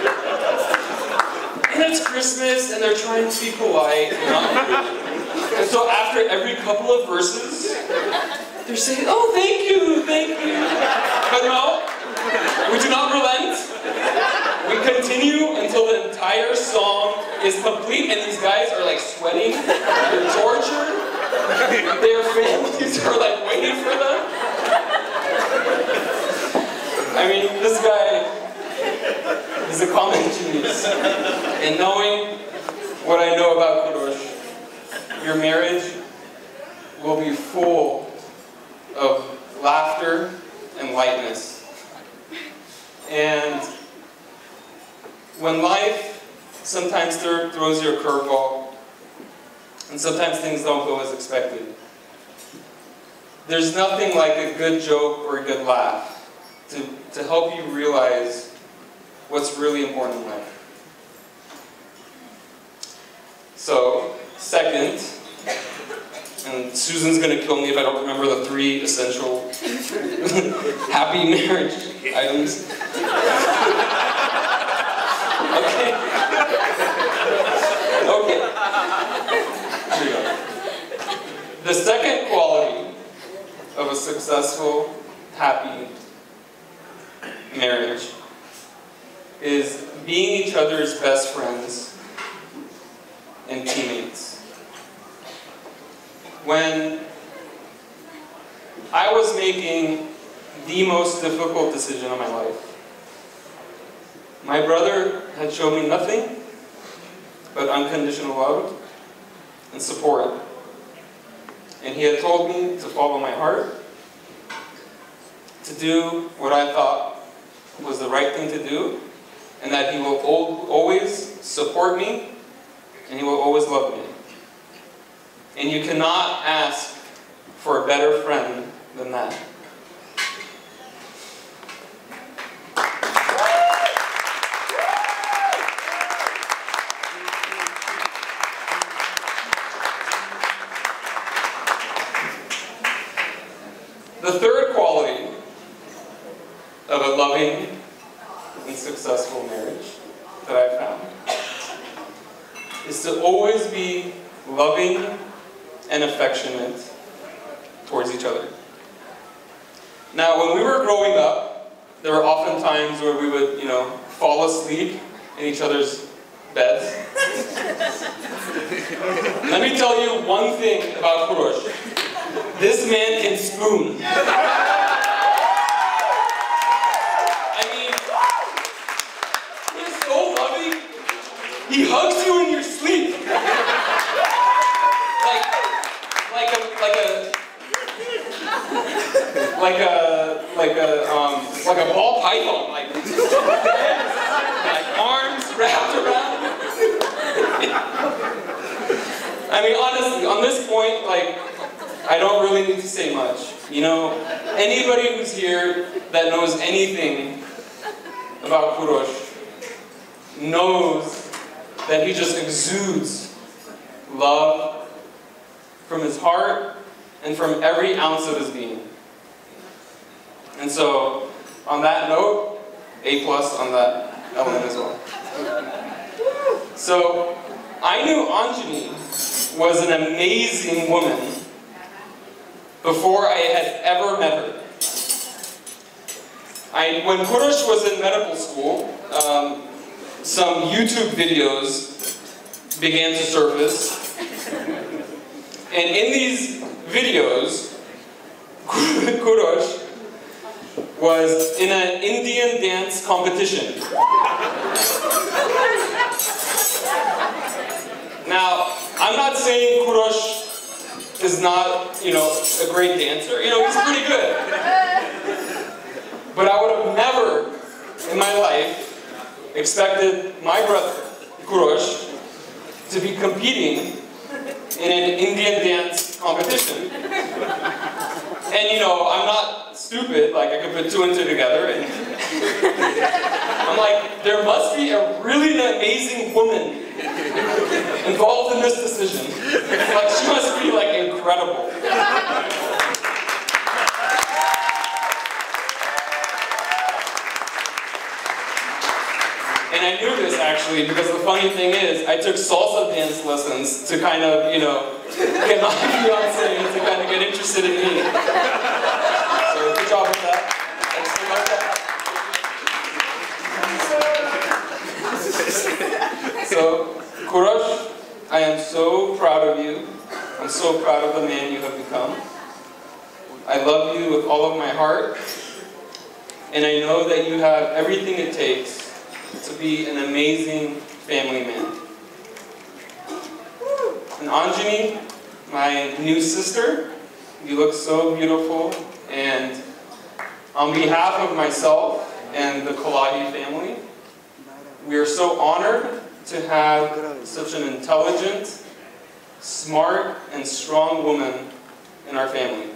And it's Christmas, and they're trying to be polite, you know? And so after every couple of verses, they're saying, oh, thank you. But no, we do not relent. We continue until the entire song is complete, and these guys are like sweating, they're tortured, their families are like waiting for them. I mean, this guy is a common genius. And knowing what I know about Kurosh, your marriage will be full of laughter and lightness. And when life sometimes throws you a curveball, and sometimes things don't go as expected, there's nothing like a good joke or a good laugh to help you realize what's really important in life. So, second, and Susan's going to kill me if I don't remember the 3 essential happy marriage items. Okay. Here we go. The second quality of a successful, happy marriage is being each other's best friends and teammates. When I was making the most difficult decision of my life, my brother had shown me nothing but unconditional love and support. And he had told me to follow my heart, to do what I thought was the right thing to do, and that he will always support me, and he will always love me. And you cannot ask for a better friend than that. The third quality of a loving and successful marriage that I've found is to always be loving and affectionate towards each other. Now, when we were growing up, there were often times where we would, fall asleep in each other's beds. Let me tell you one thing about Kurosh. This man can spoon. I mean, he's so loving. He hugs you in your sleep. Like a ball python, like arms wrapped around. I mean, honestly, on this point, I don't really need to say much. Anybody who's here that knows anything about Kurosh knows that he just exudes love from his heart and from every ounce of his being. And so, on that note, A+ on that element as well. So, I knew Anjani was an amazing woman before I had ever met her. When Kurosh was in medical school, some YouTube videos began to surface. And in these videos, Kurosh was in an Indian dance competition. Now, I'm not saying Kurosh is not, a great dancer. He's pretty good. But I would have never, in my life, expected my brother, Kurosh, to be competing in an Indian dance competition. And I'm not stupid, like I could put two and two together, and I'm like, there must be a really amazing woman involved in this decision. Like, she must be like incredible. And I knew this actually because the funny thing is, I took salsa dance lessons to kind of, get my fiance to kind of get interested in me. So good job with that. So, Kurosh, I am so proud of you. I'm so proud of the man you have become. I love you with all of my heart. And I know that you have everything it takes to be an amazing family man. And Anjani, my new sister, you look so beautiful, and on behalf of myself and the Kalahi family, we are so honored to have such an intelligent, smart, and strong woman in our family.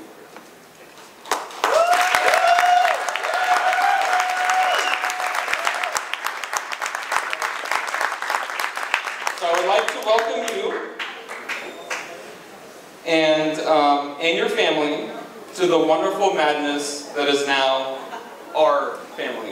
I would like to welcome you and your family to the wonderful madness that is now our family.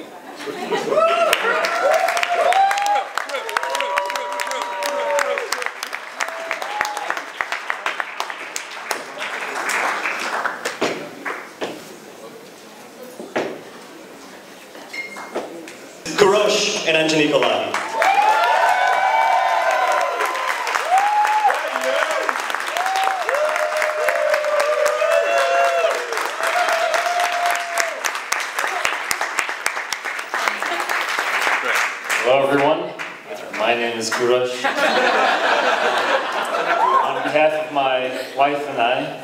Kurosh and Anjani Kalahi. Hello everyone, my name is Kurosh. On behalf of my wife and I'd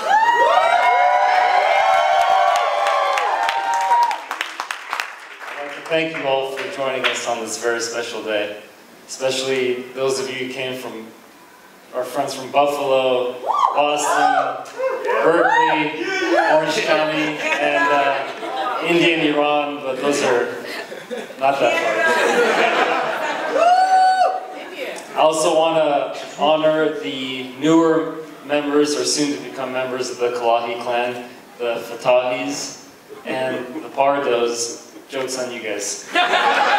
like to thank you all for joining us on this very special day. Especially those of you who came from, our friends from Buffalo, Boston, Berkeley, Orange County, and India and Iran, but those are not that far. I also want to honor the newer members, or soon to become members of the Kalahi clan, the Fatahis, and the Pardos. Joke's on you guys. But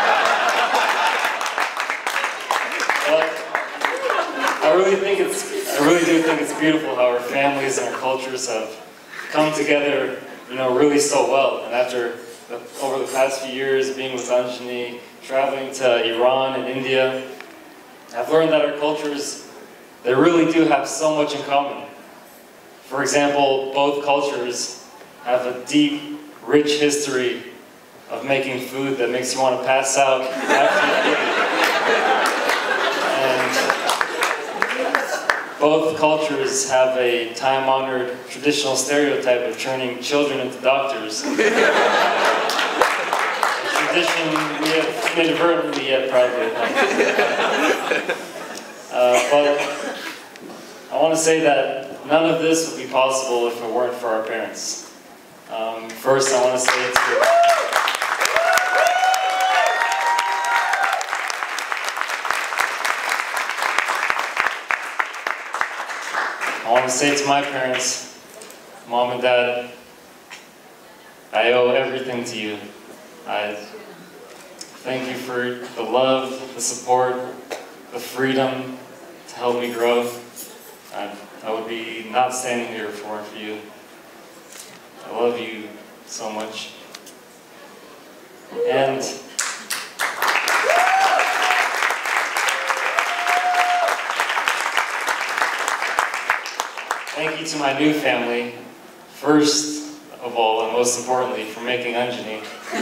I really do think it's beautiful how our families and our cultures have come together, really so well. And over the past few years, being with Anjani, traveling to Iran and India, I've learned that our cultures, they really do have so much in common. For example, both cultures have a deep, rich history of making food that makes you want to pass out after eating. And both cultures have a time-honored traditional stereotype of turning children into doctors. Tradition we have inadvertently yet proudly done. But I want to say that none of this would be possible if it weren't for our parents. First, I want to say want to say to my parents, Mom and Dad, I owe everything to you. I thank you for the love, the support, the freedom to help me grow. I would be not standing here if it weren't for you. I love you so much. And thank you to my new family, first of all and most importantly, for making Anjani.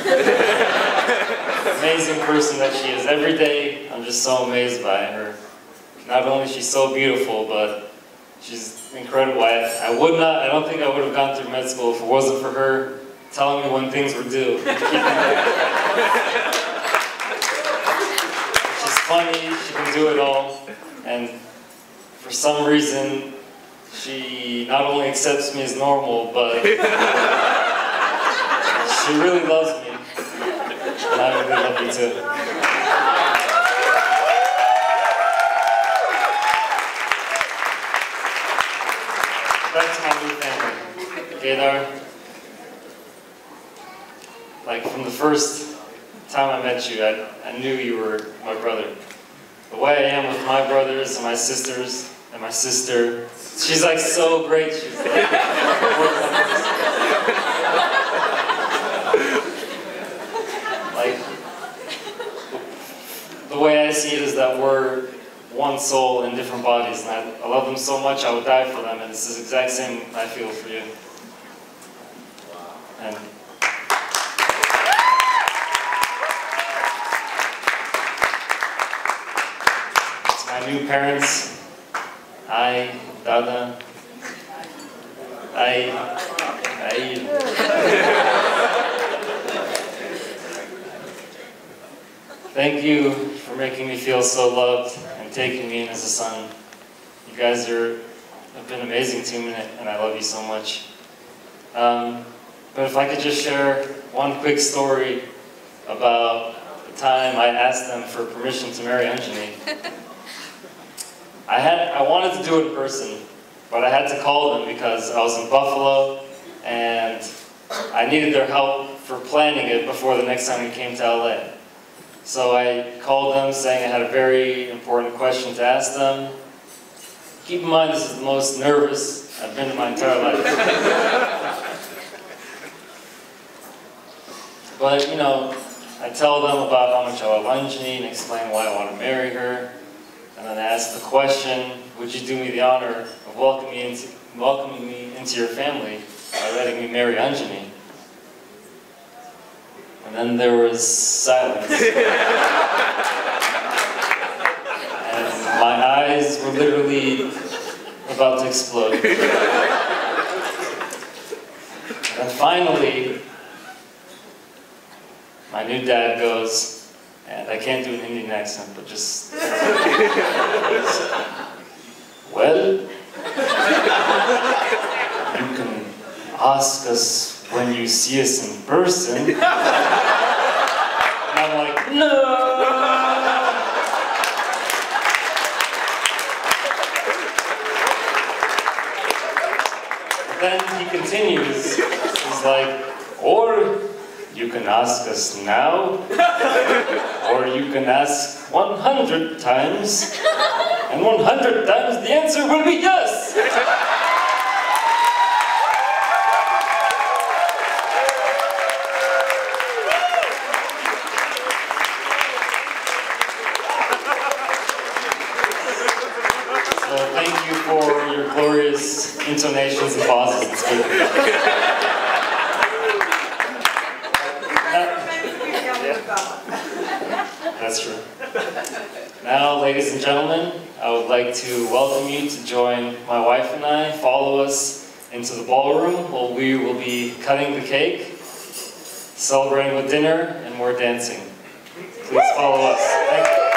Amazing person that she is. Every day, I'm just so amazed by her. Not only is she so beautiful, but she's incredible. I don't think I would have gone through med school if it wasn't for her telling me when things were due. She's funny, she can do it all, and for some reason, she not only accepts me as normal, but she really loves me, and I really love you too. Back to my new family. Kedar, like from the first time I met you, I knew you were my brother. The way I am with my brothers and my sisters and my sister, she's like so great. She's like, the way I see it is that we're one soul in different bodies, and I love them so much I would die for them, and it's the exact same I feel for you. And to my new parents, hi, Dada, thank you for making me feel so loved and taking me in as a son. You guys have been amazing to me, and I love you so much. But if I could just share one quick story about the time I asked them for permission to marry Anjani. I wanted to do it in person, but I had to call them because I was in Buffalo and I needed their help for planning it before the next time we came to LA. So I called them saying I had a very important question to ask them. Keep in mind, this is the most nervous I've been in my entire life. But, you know, I tell them about how much I love Anjani and explain why I want to marry her. And then I ask the question, would you do me the honor of welcoming me into your family by letting me marry Anjani? And then there was silence. And my eyes were literally about to explode. And finally, my new dad goes, and I can't do an Indian accent, but just... Well, you can ask us when you see us in person. And I'm like, no! Then he continues, he's like, or you can ask us now, or you can ask 100 times, and 100 times the answer will be yes! So thank you for your glorious intonations and pauses in speaking. That's true. Now, ladies and gentlemen, I would like to welcome you to join my wife and I. Follow us into the ballroom where we will be cutting the cake, celebrating with dinner, and more dancing. Please follow us. Thank you.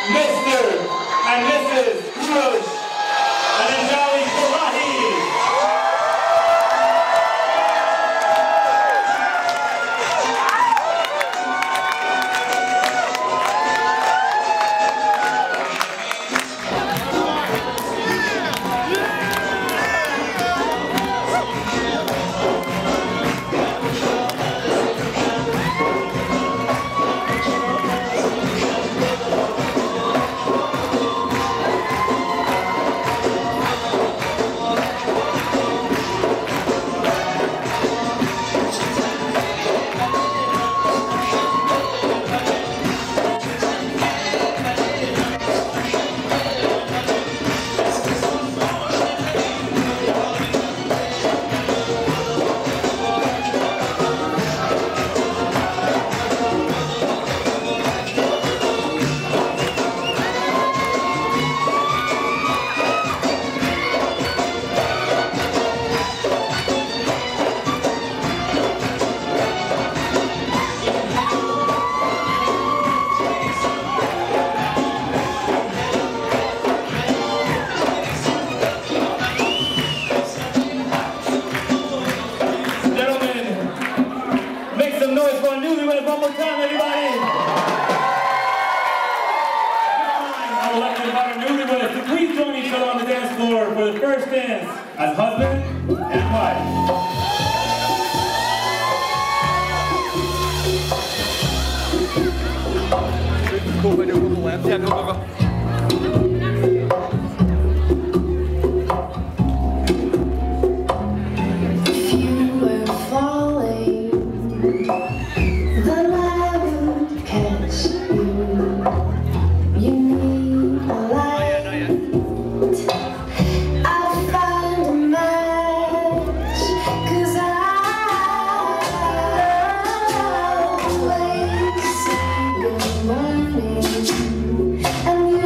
Mr. and Mrs. Kurosh and Anjali Kalahi. For the first dance as husband and wife. Go, go left. Yeah, go, go. If you were falling, then I would catch you. You need a light. I'll find a match, 'cause I'll always say good morning. And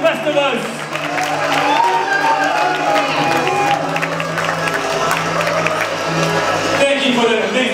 rest of us. Thank you for that amazing